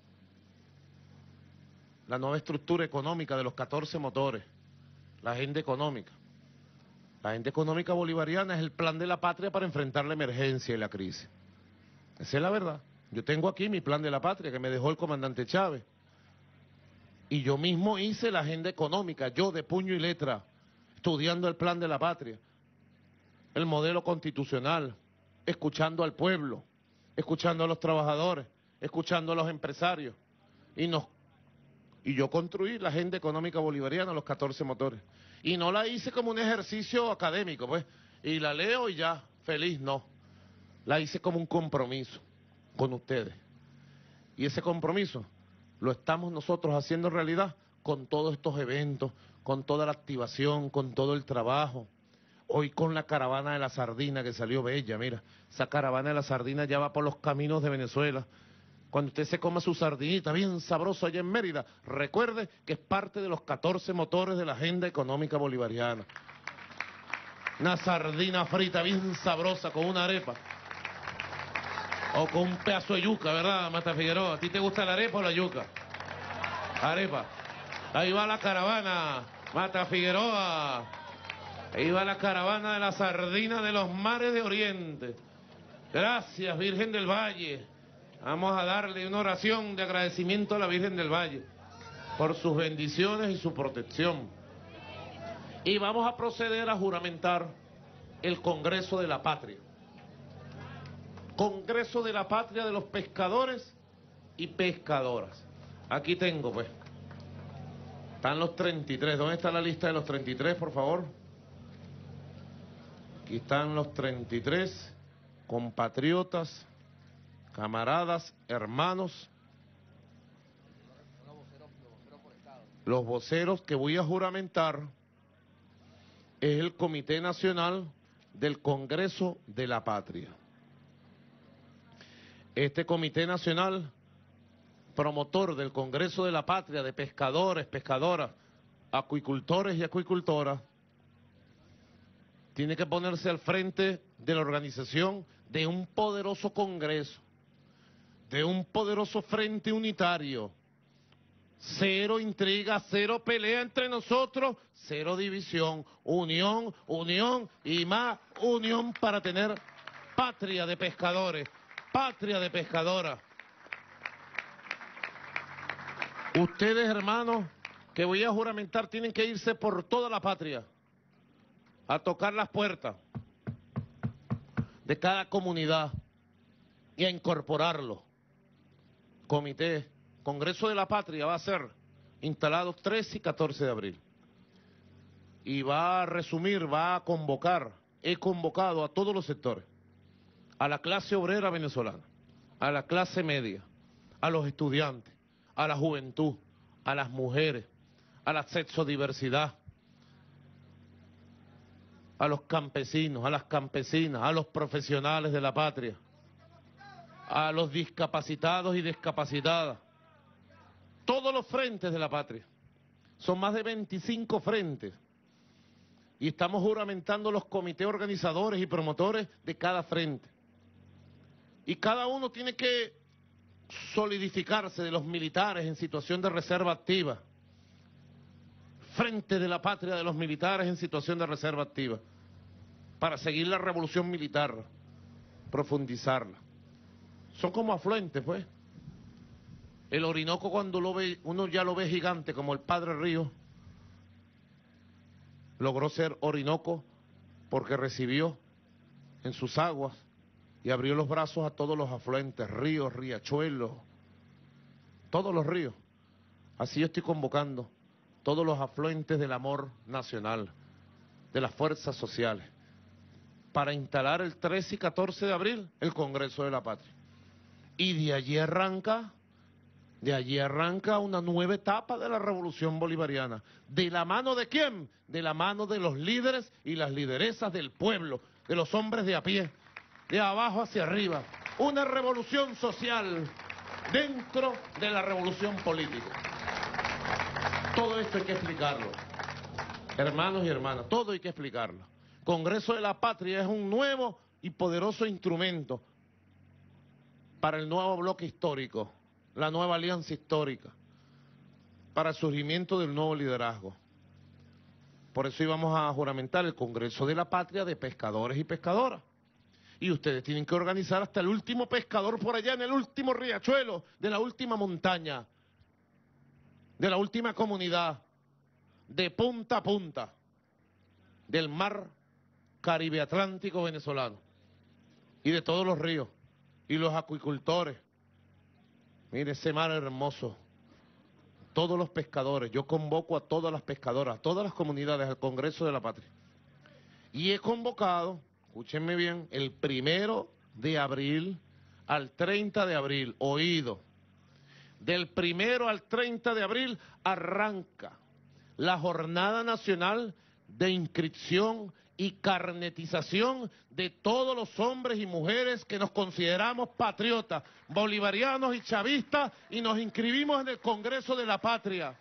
la nueva estructura económica de los catorce motores, la agenda económica. La agenda económica bolivariana es el plan de la patria para enfrentar la emergencia y la crisis. Esa es la verdad. Yo tengo aquí mi plan de la patria que me dejó el comandante Chávez. Y yo mismo hice la agenda económica, yo de puño y letra, estudiando el plan de la patria, el modelo constitucional, escuchando al pueblo, escuchando a los trabajadores, escuchando a los empresarios. Y, nos, y yo construí la agenda económica bolivariana, los catorce motores. Y no la hice como un ejercicio académico, pues, y la leo y ya, feliz, no. La hice como un compromiso con ustedes. Y ese compromiso lo estamos nosotros haciendo realidad con todos estos eventos, con toda la activación, con todo el trabajo. Hoy con la caravana de la sardina que salió bella, mira, esa caravana de la sardina ya va por los caminos de Venezuela. Cuando usted se coma su sardinita bien sabroso allá en Mérida, recuerde que es parte de los catorce motores de la agenda económica bolivariana. Una sardina frita bien sabrosa con una arepa. O con un pedazo de yuca, ¿verdad, Mata Figueroa? ¿A ti te gusta la arepa o la yuca? Arepa. Ahí va la caravana, Mata Figueroa. Ahí va la caravana de la sardina de los mares de Oriente. Gracias, Virgen del Valle. Vamos a darle una oración de agradecimiento a la Virgen del Valle por sus bendiciones y su protección. Y vamos a proceder a juramentar el Congreso de la Patria. Congreso de la Patria de los pescadores y pescadoras. Aquí tengo, pues. Están los treinta y tres. ¿Dónde está la lista de los treinta y tres, por favor? Aquí están los treinta y tres compatriotas, camaradas, hermanos, los voceros que voy a juramentar es el Comité Nacional del Congreso de la Patria. Este Comité Nacional, promotor del Congreso de la Patria de pescadores, pescadoras, acuicultores y acuicultoras, tiene que ponerse al frente de la organización de un poderoso Congreso, de un poderoso frente unitario. Cero intriga, cero pelea entre nosotros, cero división, unión, unión y más unión para tener patria de pescadores, patria de pescadoras. Ustedes, hermanos, que voy a juramentar, tienen que irse por toda la patria a tocar las puertas de cada comunidad y a incorporarlo. Comité, Congreso de la Patria va a ser instalado trece y catorce de abril. Y va a resumir, va a convocar, he convocado a todos los sectores, a la clase obrera venezolana, a la clase media, a los estudiantes, a la juventud, a las mujeres, a la sexodiversidad, a los campesinos, a las campesinas, a los profesionales de la patria, a los discapacitados y discapacitadas, todos los frentes de la patria. Son más de veinticinco frentes y estamos juramentando los comités organizadores y promotores de cada frente. Y cada uno tiene que solidificarse de los militares en situación de reserva activa. Frente de la patria de los militares en situación de reserva activa, para seguir la revolución militar, profundizarla. Son como afluentes, pues. El Orinoco, cuando lo ve, uno ya lo ve gigante, como el Padre Río, logró ser Orinoco porque recibió en sus aguas y abrió los brazos a todos los afluentes, ríos, riachuelos, todos los ríos. Así yo estoy convocando todos los afluentes del amor nacional, de las fuerzas sociales, para instalar el trece y catorce de abril el Congreso de la Patria. Y de allí arranca, de allí arranca una nueva etapa de la revolución bolivariana. ¿De la mano de quién? De la mano de los líderes y las lideresas del pueblo, de los hombres de a pie, de abajo hacia arriba. Una revolución social dentro de la revolución política. Todo esto hay que explicarlo. Hermanos y hermanas, todo hay que explicarlo. Congreso de la Patria es un nuevo y poderoso instrumento para el nuevo bloque histórico, la nueva alianza histórica, para el surgimiento del nuevo liderazgo. Por eso íbamos a juramentar el Congreso de la Patria de pescadores y pescadoras. Y ustedes tienen que organizar hasta el último pescador por allá en el último riachuelo, de la última montaña, de la última comunidad, de punta a punta, del mar Caribe Atlántico venezolano, y de todos los ríos, y los acuicultores. Mire ese mar hermoso, todos los pescadores. Yo convoco a todas las pescadoras, a todas las comunidades al Congreso de la Patria. Y he convocado, escúchenme bien, el primero de abril al treinta de abril, oído, del primero al treinta de abril arranca la Jornada Nacional de Inscripción y Carnetización de todos los hombres y mujeres que nos consideramos patriotas, bolivarianos y chavistas, y nos inscribimos en el Congreso de la Patria.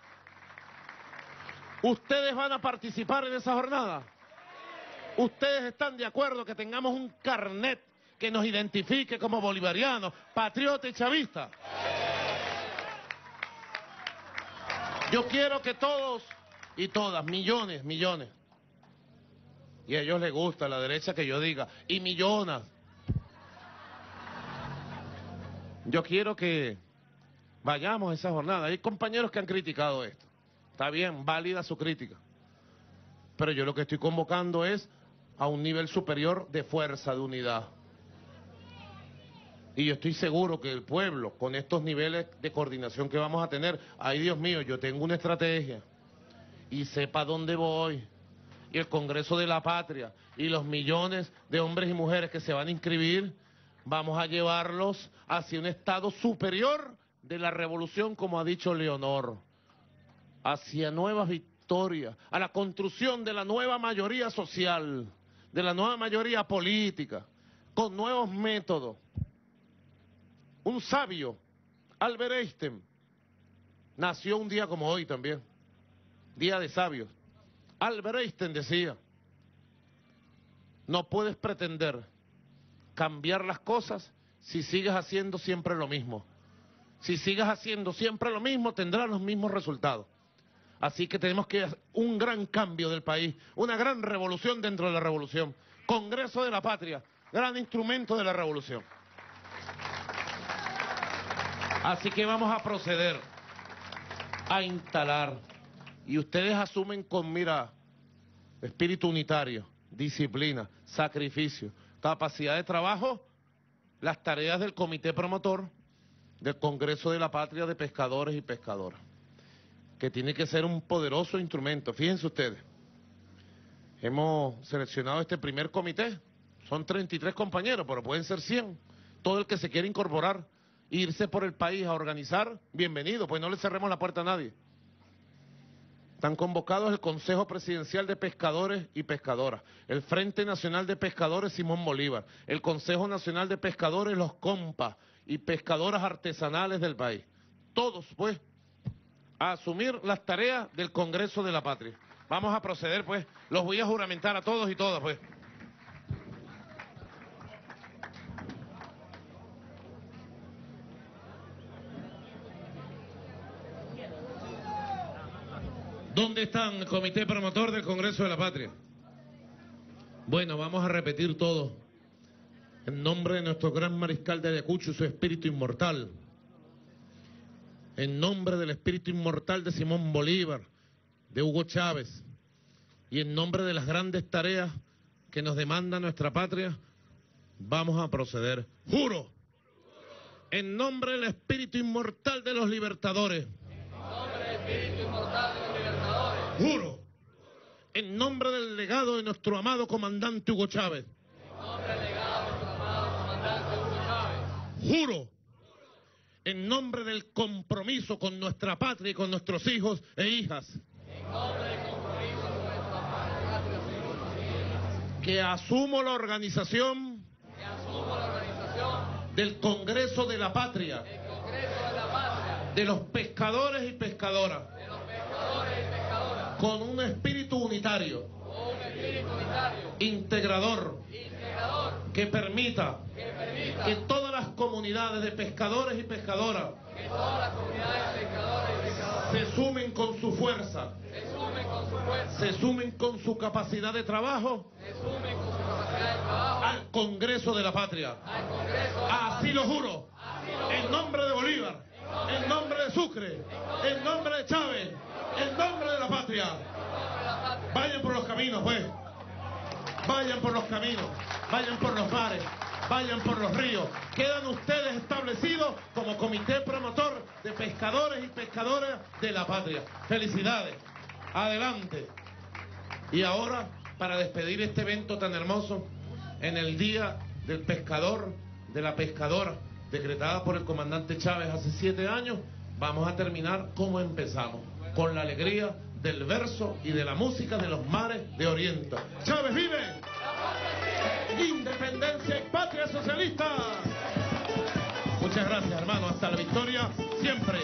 ¿Ustedes van a participar en esa jornada? ¿Ustedes están de acuerdo que tengamos un carnet que nos identifique como bolivarianos, patriotas y chavistas? Yo quiero que todos y todas, millones, millones, y a ellos les gusta, a la derecha, que yo diga, y millonas. Yo quiero que vayamos a esa jornada. Hay compañeros que han criticado esto. Está bien, válida su crítica. Pero yo lo que estoy convocando es a un nivel superior de fuerza, de unidad. Y yo estoy seguro que el pueblo, con estos niveles de coordinación que vamos a tener, ay Dios mío, yo tengo una estrategia y sé para dónde voy. Y el Congreso de la Patria y los millones de hombres y mujeres que se van a inscribir, vamos a llevarlos hacia un estado superior de la revolución, como ha dicho Leonor, hacia nuevas victorias, a la construcción de la nueva mayoría social, de la nueva mayoría política, con nuevos métodos. Un sabio, Albert Einstein, nació un día como hoy también, día de sabios. Albert Einstein decía, no puedes pretender cambiar las cosas si sigues haciendo siempre lo mismo. Si sigues haciendo siempre lo mismo, tendrás los mismos resultados. Así que tenemos que hacer un gran cambio del país, una gran revolución dentro de la revolución. Congreso de la Patria, gran instrumento de la revolución. Así que vamos a proceder a instalar, y ustedes asumen con, mira, espíritu unitario, disciplina, sacrificio, capacidad de trabajo, las tareas del comité promotor del Congreso de la Patria de Pescadores y Pescadoras, que tiene que ser un poderoso instrumento. Fíjense ustedes, hemos seleccionado este primer comité, son treinta y tres compañeros, pero pueden ser cien. Todo el que se quiera incorporar, irse por el país a organizar, bienvenido, pues no le cerremos la puerta a nadie. Están convocados el Consejo Presidencial de Pescadores y Pescadoras, el Frente Nacional de Pescadores Simón Bolívar, el Consejo Nacional de Pescadores, los compas y pescadoras artesanales del país. Todos, pues, a asumir las tareas del Congreso de la Patria. Vamos a proceder, pues, los voy a juramentar a todos y todas, pues. ¿Dónde están el comité promotor del Congreso de la Patria? Bueno, vamos a repetir todo. En nombre de nuestro gran mariscal de Ayacucho y su espíritu inmortal. En nombre del espíritu inmortal de Simón Bolívar, de Hugo Chávez. Y en nombre de las grandes tareas que nos demanda nuestra patria, vamos a proceder. Juro En nombre del espíritu inmortal de los libertadores. En nombre del espíritu inmortal de los libertadores. Juro. En nombre del legado de nuestro amado comandante Hugo Chávez. En nombre del legado de nuestro amado comandante Hugo Chávez. Juro. En nombre del compromiso con nuestra patria y con nuestros hijos e hijas. En nombre del compromiso con nuestra patria y con nuestros hijos e hijas. Que asumo la organización. Que asumo la organización. Del Congreso de la Patria. Del Congreso de la Patria. De los pescadores y pescadoras. De los pescadores y pescadoras. Con un espíritu unitario. Con un espíritu unitario. Integrador. Integrador. Que permita. Que permita. Que todas las comunidades de pescadores y pescadoras. Que todas las comunidades de pescadores y pescadoras. Se sumen con su fuerza. Se sumen con su fuerza. Se sumen con su capacidad de trabajo. Se sumen con su capacidad de trabajo. Al Congreso de la Patria. Al Congreso de la Así Patria. lo juro. Así lo juro. En nombre de Bolívar. En nombre de Sucre. En nombre de Chávez. En nombre de la patria. Vayan por los caminos, pues. Vayan por los caminos. Vayan por los mares. Vayan por los ríos. Quedan ustedes establecidos como comité promotor de pescadores y pescadoras de la patria. Felicidades. Adelante. Y ahora, para despedir este evento tan hermoso, en el Día del Pescador, de la Pescadora, decretada por el comandante Chávez hace siete años, vamos a terminar como empezamos, con la alegría del verso y de la música de los mares de Oriente. ¡Chávez vive! ¡Independencia y patria socialista! Muchas gracias, hermano. Hasta la victoria, siempre.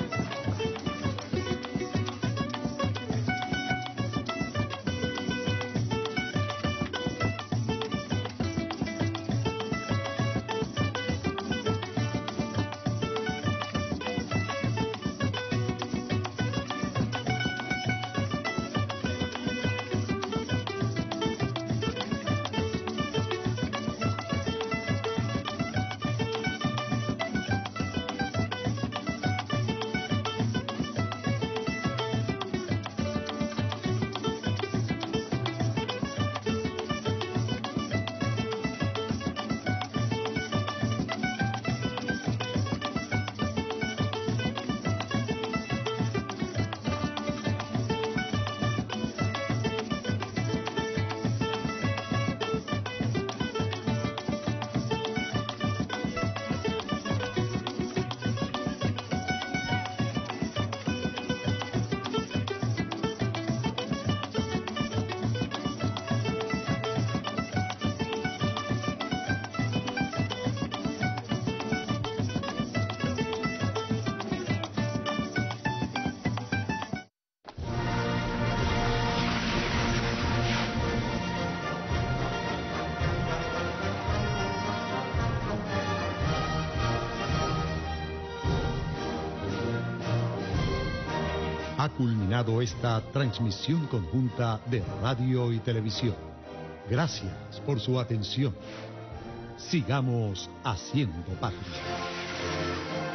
Ha culminado esta transmisión conjunta de radio y televisión. Gracias por su atención. Sigamos haciendo patria.